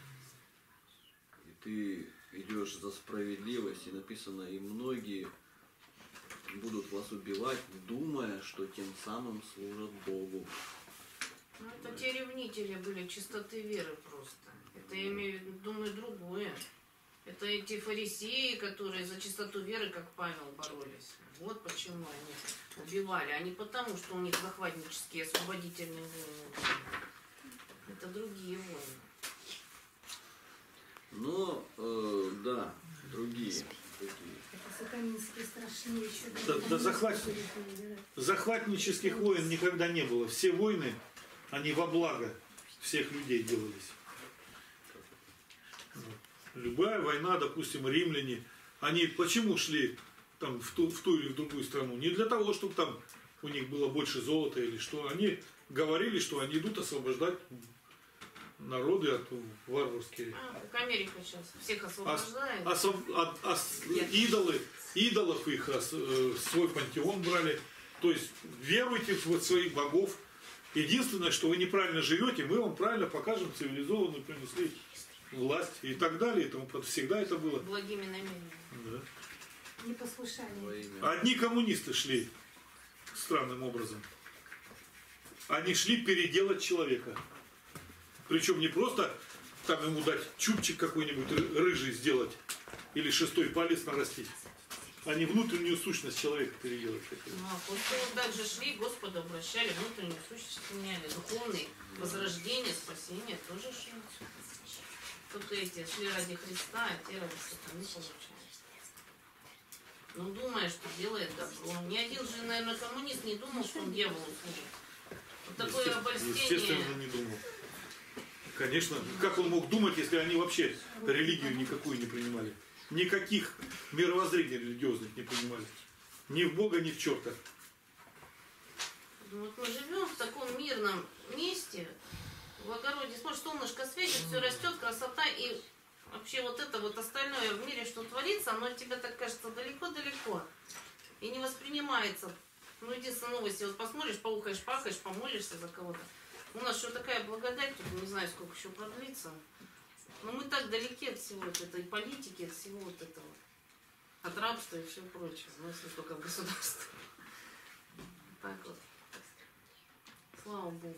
И ты идешь за справедливость, и написано, и многие будут вас убивать, думая, что тем самым служат Богу. Ну, это те ревнители были чистоты веры просто. Это я имею в виду, думаю, другое. Это эти фарисеи, которые за чистоту веры, как Павел, боролись. Вот почему они убивали, а не потому, что у них захватнические освободительные войны. Это другие войны. Но, э, да, другие. другие. Это сатанинские страшнее еще. Да, да захват... Захватнических войн никогда не было. Все войны, они во благо всех людей делались. Любая война, допустим, римляне, они почему шли там, в, ту, в ту или в другую страну? Не для того, чтобы там у них было больше золота или что. Они говорили, что они идут освобождать народы от варварских. А, как Америка сейчас всех освобождает. Ос, особ, от, ос, идолы, идолов их ос, э, свой пантеон брали. То есть веруйте в своих богов. Единственное, что вы неправильно живете, мы вам правильно покажем, цивилизованную принесли власть и так далее. И тому всегда это было. Благими намерениями. Да. Непослушание. Одни коммунисты шли странным образом. Они шли переделать человека. Причем не просто там ему дать чубчик какой-нибудь рыжий сделать или шестой палец нарастить. Они внутреннюю сущность человека переделать хотели. Ну, апостолы также шли, Господа обращали, внутреннюю сущность меняли. Духовные возрождение, спасение тоже шли. Тут эти шли ради Христа, а те ради сатаны получается. Ну, думая, что делает добро. Ни один же, наверное, коммунист не думал, что он дьяволу служит. Вот такое обольстение. Естественно, не думал. Конечно, как он мог думать, если они вообще религию никакую не принимали? Никаких мировоззрений религиозных не принимали. Ни в Бога, ни в черта. Вот мы живем в таком мирном месте, в огороде, смотришь, солнышко светит, все растет, красота, и вообще вот это вот остальное в мире, что творится, оно тебе так кажется далеко-далеко и не воспринимается. Ну, единственное, новости, вот посмотришь, поухаешь, пахаешь, помолишься за кого-то. У нас еще такая благодать, тут не знаю, сколько еще продлится. Но мы так далеки от всего вот этой политики, от всего вот этого. От рабства и всего прочего. Ну, если только в государстве. Так вот. Слава Богу.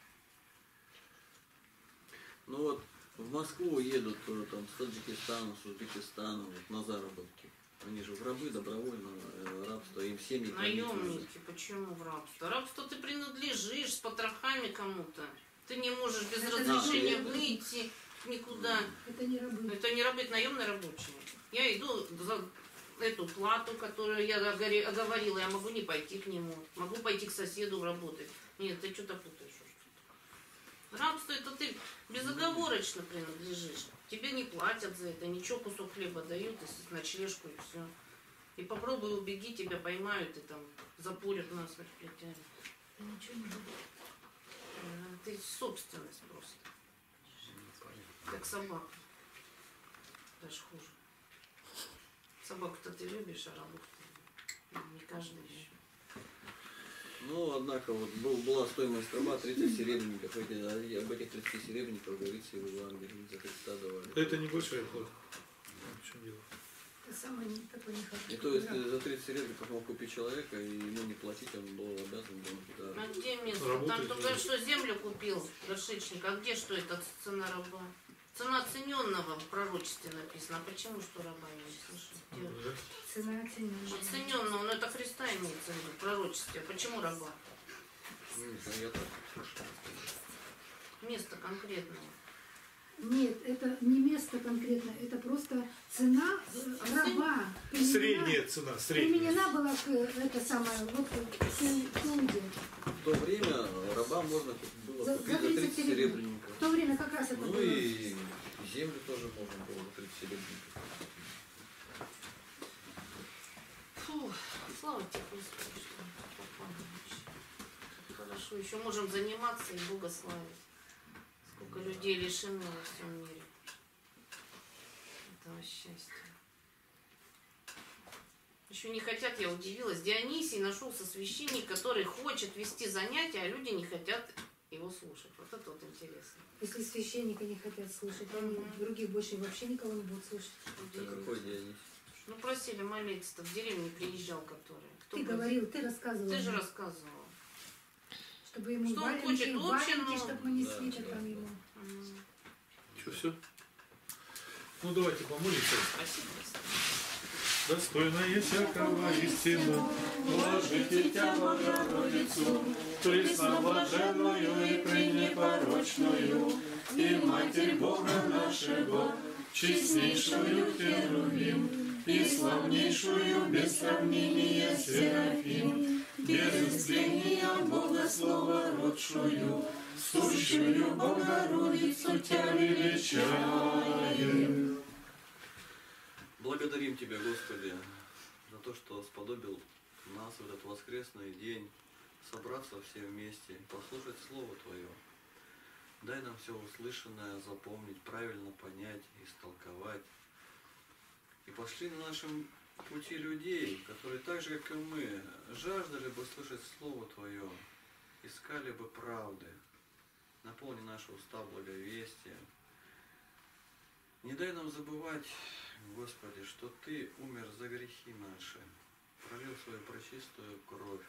Ну вот, в Москву едут там, с Таджикистана, с Узбекистана вот, на заработки. Они же в рабы добровольно, э, рабство, им семьи кормить надо. Наемники, почему в рабство? Рабство ты принадлежишь с потрохами кому-то. Ты не можешь без Это разрешения рабы. выйти никуда. Это не рабы. Это не рабы, это наемные рабочие. Я иду за эту плату, которую я огори- оговорила, я могу не пойти к нему, могу пойти к соседу работать. Нет, ты что-то путаешь. Рабство это ты безоговорочно принадлежишь. Тебе не платят за это, ничего, кусок хлеба дают, и ночлежку, и все. И попробуй убеги, тебя поймают и там запурят насмерть плетями. Я ничего не буду. Э, Ты собственность просто. Как собака. Даже хуже. Собаку-то ты любишь, а рабу не каждый еще. Ну, однако, вот был, была стоимость раба тридцать серебряников. Эти, а об этих тридцати серебряников говорится и в Евангелии, за Христа давали. Это небольшой вход. В чем дело? Ты сама не такой не хочу. И то есть за тридцать серебряников мог купить человека, и ему не платить, он был обязан был А да. где место? Работает Там только же. что землю купил горшечник. А где что это цена раба? Цена оцененного в пророчестве написано. А почему что раба не слышит? Да. Цена оценена. Оцененного, но это Христа имеется в виду в пророчестве. А почему раба? Ну, не знаю, я так. Место конкретное. Нет, это не место конкретно, это просто цена э, раба. Применена- Средняя цена, средняя. Применена была к э, это самое, вот к Иуде. В то время раба можно было За- купить за за тридцать тридцать серебряников. серебряников. В то время как раз это Ну было. и землю тоже можно было за тридцать серебряников. Фу, слава тебе, Господи, что попали вообще. Хорошо, еще можем заниматься и Бога славить. Сколько людей лишены во всем мире этого счастья. Еще не хотят, я удивилась. Дионисий нашелся священник, который хочет вести занятия, а люди не хотят его слушать. Вот это вот интересно. Если священника не хотят слушать, они Мгм. других больше вообще никого не будут слушать. Это Удивительно. какой Дионисий? Ну просили молиться-то, в деревне приезжал который. Кто Ты был? говорил, ты рассказывал. Ты же мне, рассказывала. Чтобы ему Что он валенки, хочет валенки, общину. чтобы мы Да, несли, так да, там да. ему. М, Что, все? Ну, давайте помолимся. Спасибо. Достойная всякого истину, вложите Тя, Богородицу, пресноблаженную и пренепорочную, и Матерь Бога нашего, честнейшую Херувим, и славнейшую без сравнения Серафим, без истления Бога Слова родшую, сущую Богородицу Тя величаем. Благодарим Тебя, Господи, за то, что сподобил нас в этот воскресный день собраться все вместе, послушать Слово Твое. Дай нам все услышанное запомнить, правильно понять, истолковать. И пошли на нашем пути людей, которые так же, как и мы, жаждали бы слышать Слово Твое, искали бы правды. Наполни наши уста благовестием. Не дай нам забывать, Господи, что Ты умер за грехи наши, пролил свою пречистую кровь.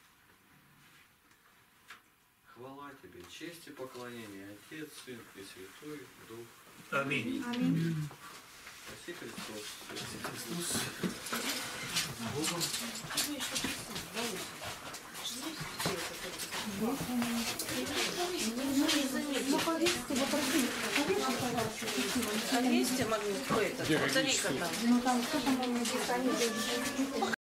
Хвала Тебе, честь и поклонение, Отец, Сын и Святой Дух. Аминь. Аминь. Спаси Христос. Христос. Богом. Ну, повесьте, попроси. Повесьте, пожалуйста. А вместе могли кто это? Батарейка там. Ну, там, кто там,